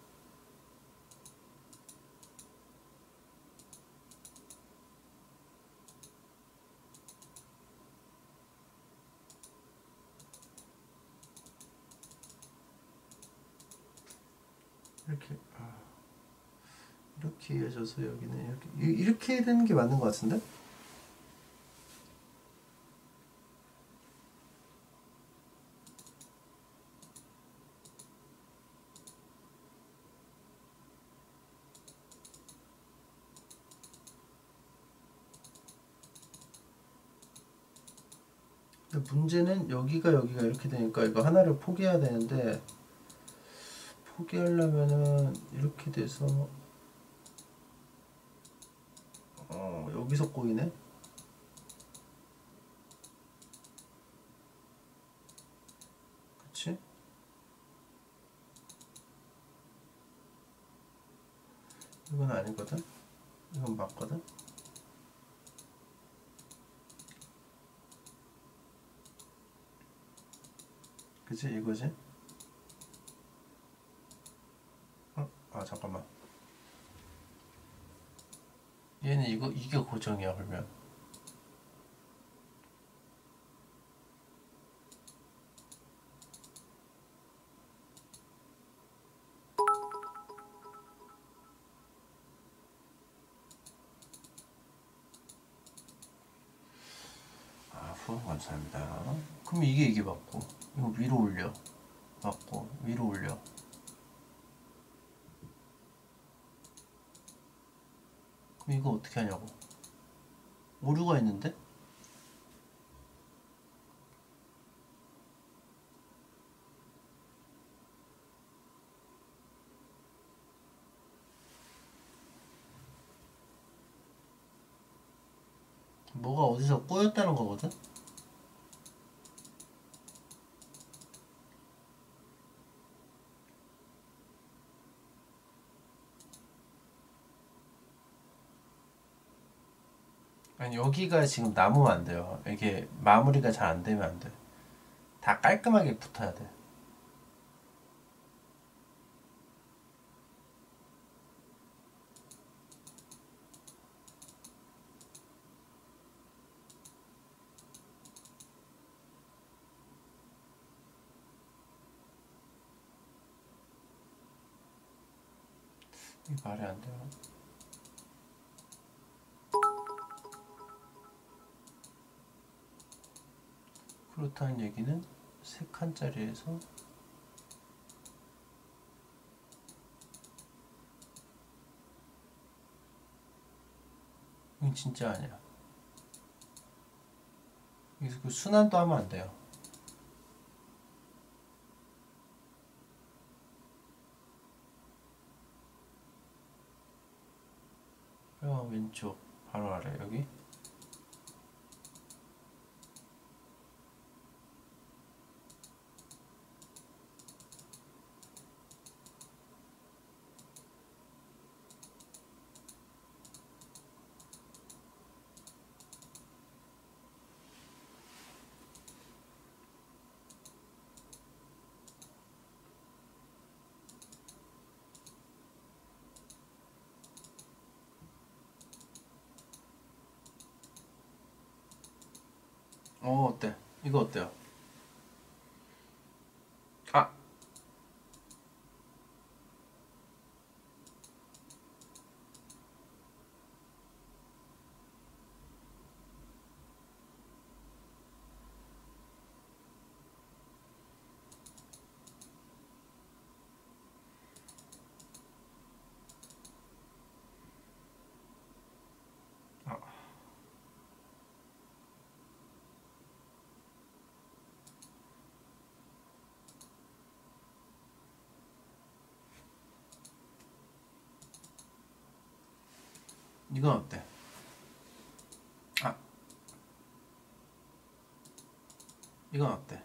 이렇게 이렇게 이어져서 여기는 이렇게 되는 게 맞는 것 같은데? 근데 문제는 여기가 이렇게 되니까 이거 하나를 포기해야 되는데 포기하려면은 이렇게 돼서 여기서 꼬이네. 그치? 이건 아니거든. 이건 맞거든? 그치? 이거지? 아 잠깐만, 얘는 이게 고정이야 그러면. 아 후원 감사합니다. 그럼 이게 맞고, 이거 위로 올려. 맞고 위로 올려. 그럼 이거 어떻게 하냐고. 오류가 있는데? 뭐가 어디서 꼬였다는 거거든? 아니 여기가 지금 남으면 안 돼요. 이게 마무리가 잘 안 되면 안 돼. 다 깔끔하게 붙어야 돼. 이게 말이 안 돼요. 그렇다는 얘기는 세 칸짜리에서 이건 진짜 아니야. 여기서 그 순환도 하면 안 돼요. 왼쪽 바로 아래 여기. 어때? 이거 어때요? 아! 아, 이건 어때? 아, 이건 어때?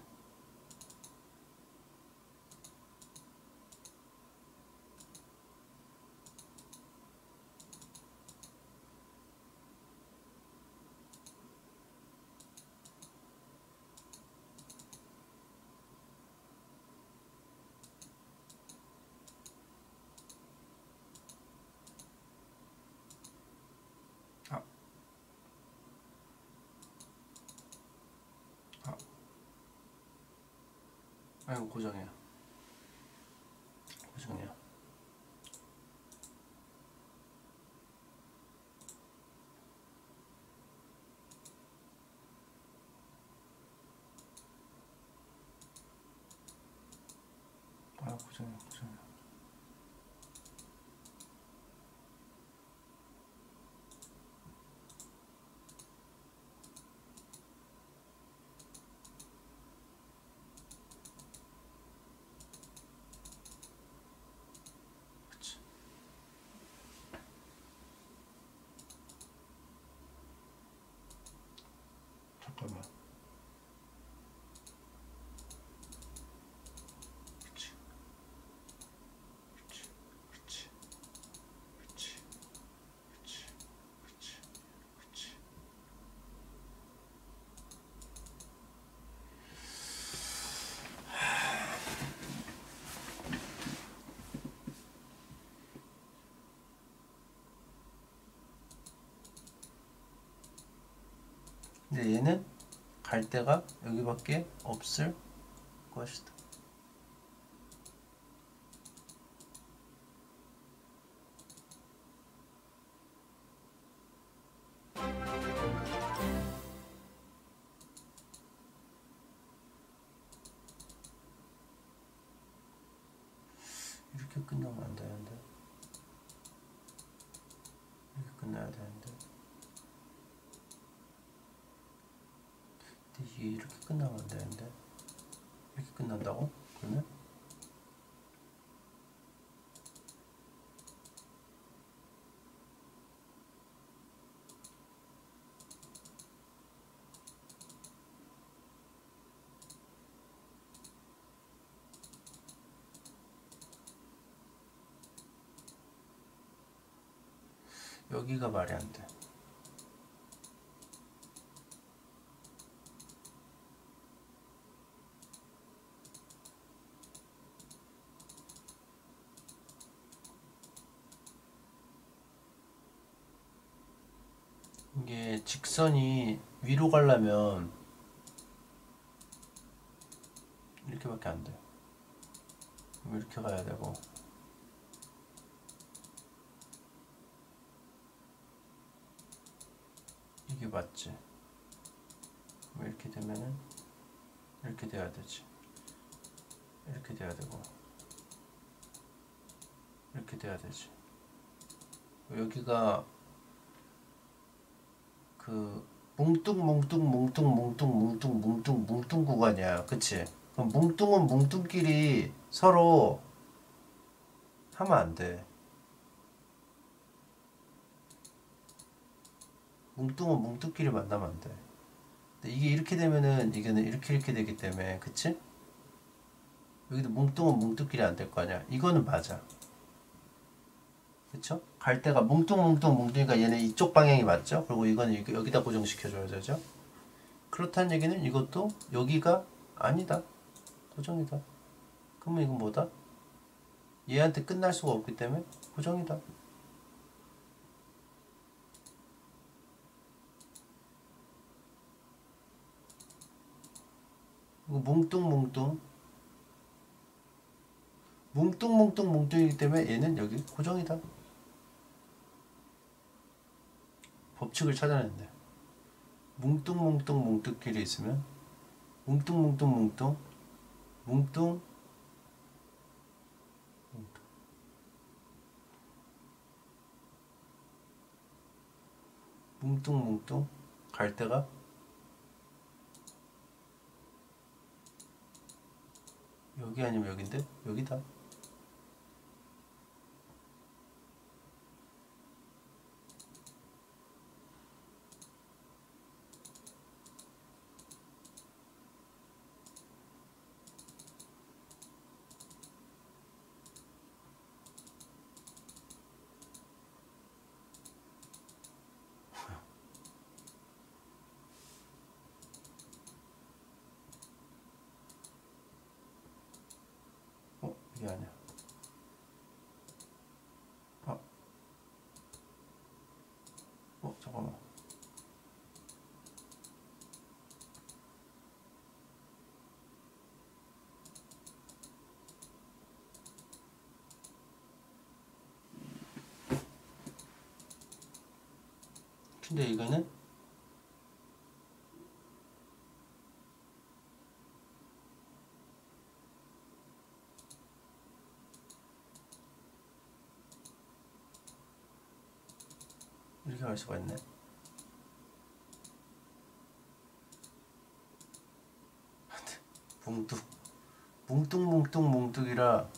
아, 아, 이거 고정이야. 고정이야. 아, 고정이야, 고정이야. 그치. 잠깐만. 그치. 근데 얘는 갈 데가 여기밖에 없을 것이다. 이렇게 끝나면 안 되는데. 이렇게 끝나야 되는데. 근데 이게 이렇게 끝나면 안 되는데. 이렇게 끝난다고? 그러면? 여기가 말이 안 돼. 이게 직선이 위로 가려면 이렇게밖에 안 돼. 이렇게 가야 되고, 이게 맞지? 이렇게 되면은 이렇게 돼야 되지. 이렇게 돼야 되고, 이렇게 돼야 되지. 여기가 그 뭉뚱 구간이야. 그치? 그럼 뭉뚱은 뭉뚱끼리 서로 하면 안 돼. 뭉뚱은 뭉뚱끼리 만나면 안 돼. 근데 이게 이렇게 되면은 이게는 이렇게 되기 때문에, 그치? 여기도 뭉뚱은 뭉뚱끼리 안 될 거 아니야. 이거는 맞아. 그쵸? 갈 때가 뭉뚱이니까 얘는 이쪽 방향이 맞죠? 그리고 이거는 여기다 고정시켜줘야 되죠? 그렇다는 얘기는 이것도 여기가 아니다. 고정이다. 그러면 이건 뭐다? 얘한테 끝날 수가 없기 때문에 고정이다. 이거 뭉뚱이기 때문에 얘는 여기 고정이다. 법칙을 찾아낸대. 뭉뚱끼리 있으면 뭉뚱 갈 때가 여기 아니면 여긴데? 여기다. 이게 아니야. 잠깐만. 근데 이거는 이렇게 갈 수가 있네. 뭉뚱이라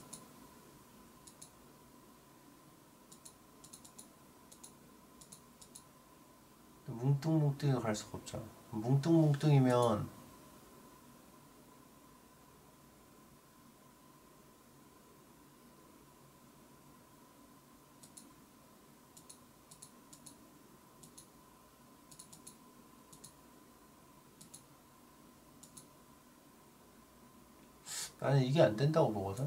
뭉뚱이가 갈 수가 없잖아. 뭉뚱이면 나는 이게 안 된다고 보거든.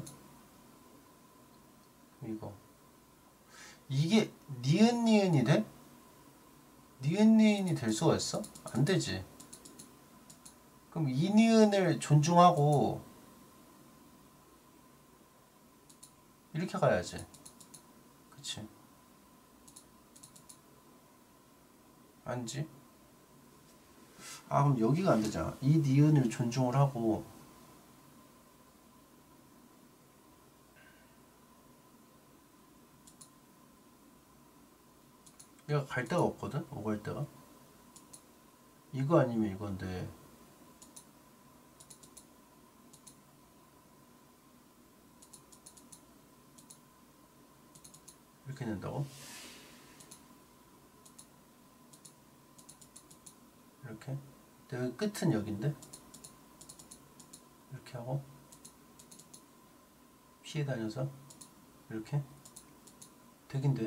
이게 니은이 돼? 니은이 될 수가 있어? 안 되지. 그럼 이니은을 존중하고 이렇게 가야지. 그치? 아니지? 아 그럼 여기가 안 되잖아. 이 니은을 존중을 하고 얘가 갈 데가 없거든? 오갈 데가. 이거 아니면 이건데 이렇게 낸다고? 이렇게? 근데 여기 끝은 여긴데? 이렇게 하고 피해 다녀서 이렇게? 되긴데?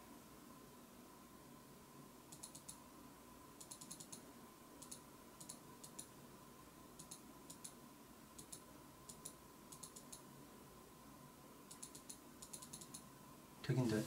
되긴데?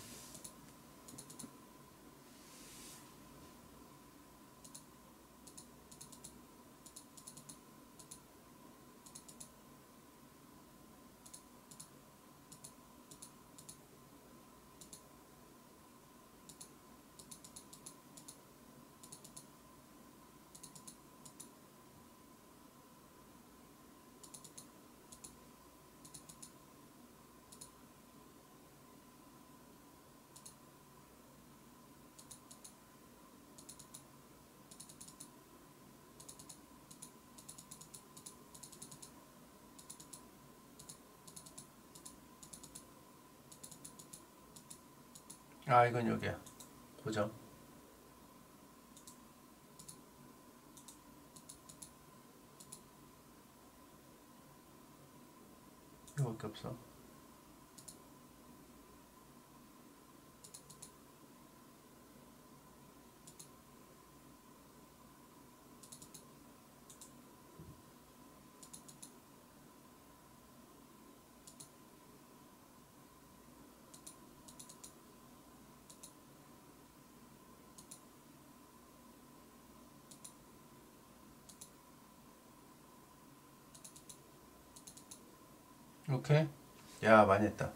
아 이건 여기야. 고정. 이거밖에 없어. 오케이. 야 많이 했다.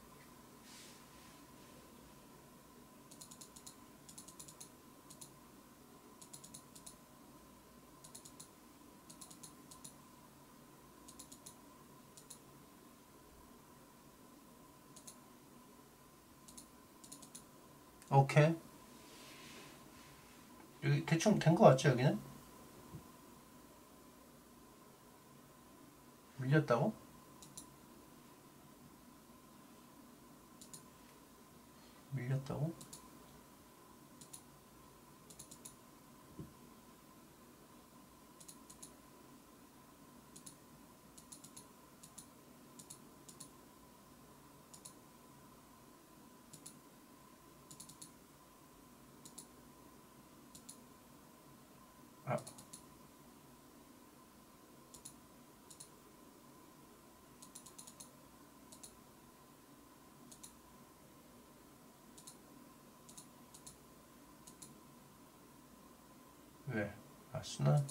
오케이. 여기 대충 된 거 같죠 여기는? 밀렸다고? 밀렸다고? 아 왜? 아 순환?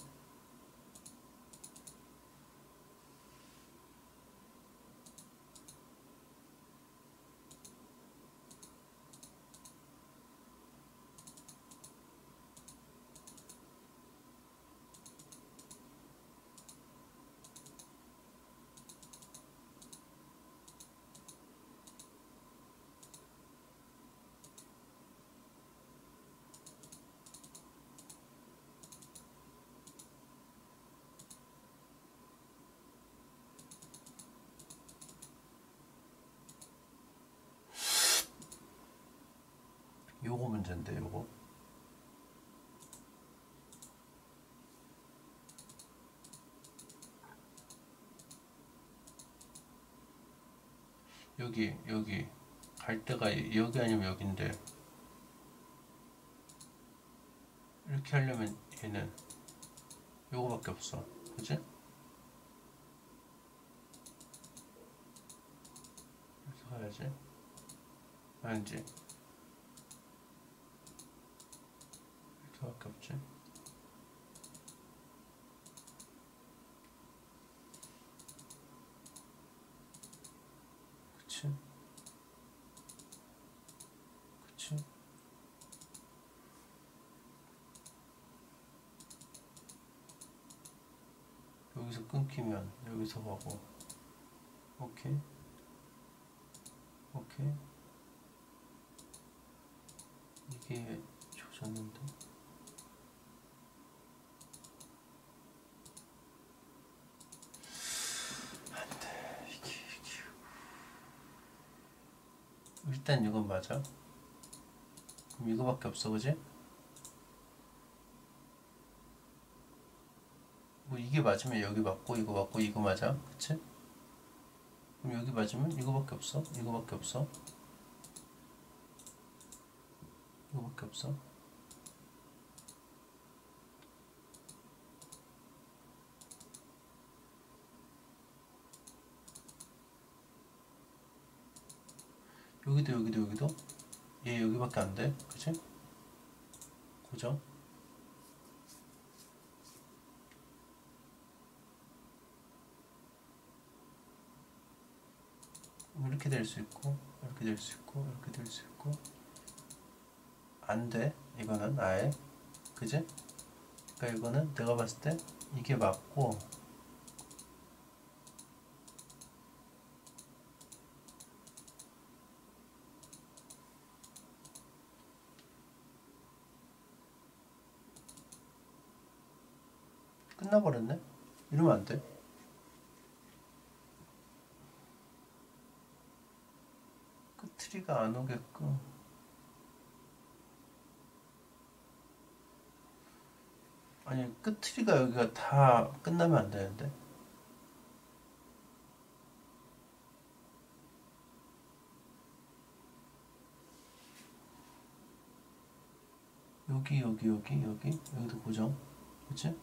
요거 문제인데 요거. 여기 갈 데가 여기 아니면 여긴데 이렇게 하려면 얘는 요거밖에 없어. 그지? 이렇게 가야지. 아니지. 이렇게밖에 없지. 그치? 여기서 끊기면 여기서 가고. 오케이. 오케이. 이게 조졌는데. 안돼. 이게. 일단 이건 맞아. 그럼 이거밖에 없어, 그지? 뭐 이게 맞으면 여기 맞고 이거 맞고 이거 맞아, 그치? 그럼 여기 맞으면 이거밖에 없어. 이거밖에 없어. 이거밖에 없어. 여기도 여기도 여기도 얘 여기밖에 안 돼, 그치? 고정. 이렇게 될 수 있고 이렇게 될 수 있고 이렇게 될 수 있고 안 돼. 이거는 아예, 그지? 그러니까 이거는 내가 봤을 때 이게 맞고 끝나버렸네. 이러면 안 돼. 끝트리가 안 오게끔. 아니 끝트리가 여기가 다 끝나면 안 되는데. 여기 여기 여기 여기 여기도 고정, 그치?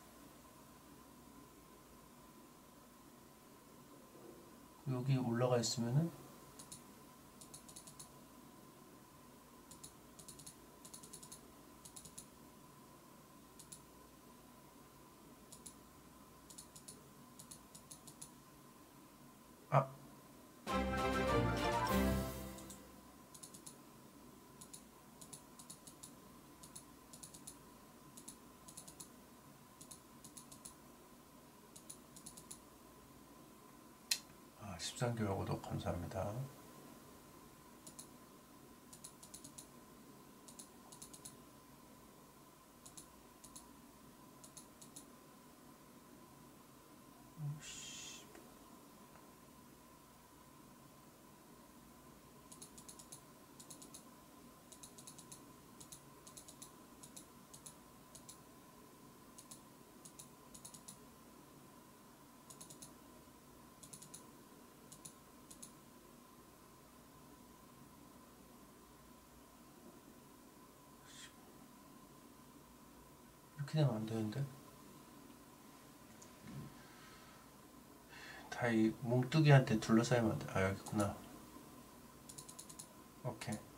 여기 올라가 있으면은 아 13개월 구독 감사합니다. 이렇게 되면 안 되는데. 다 이 뭉뚱이한테 둘러싸이면 안 돼. 아 여기 있구나. 오케이.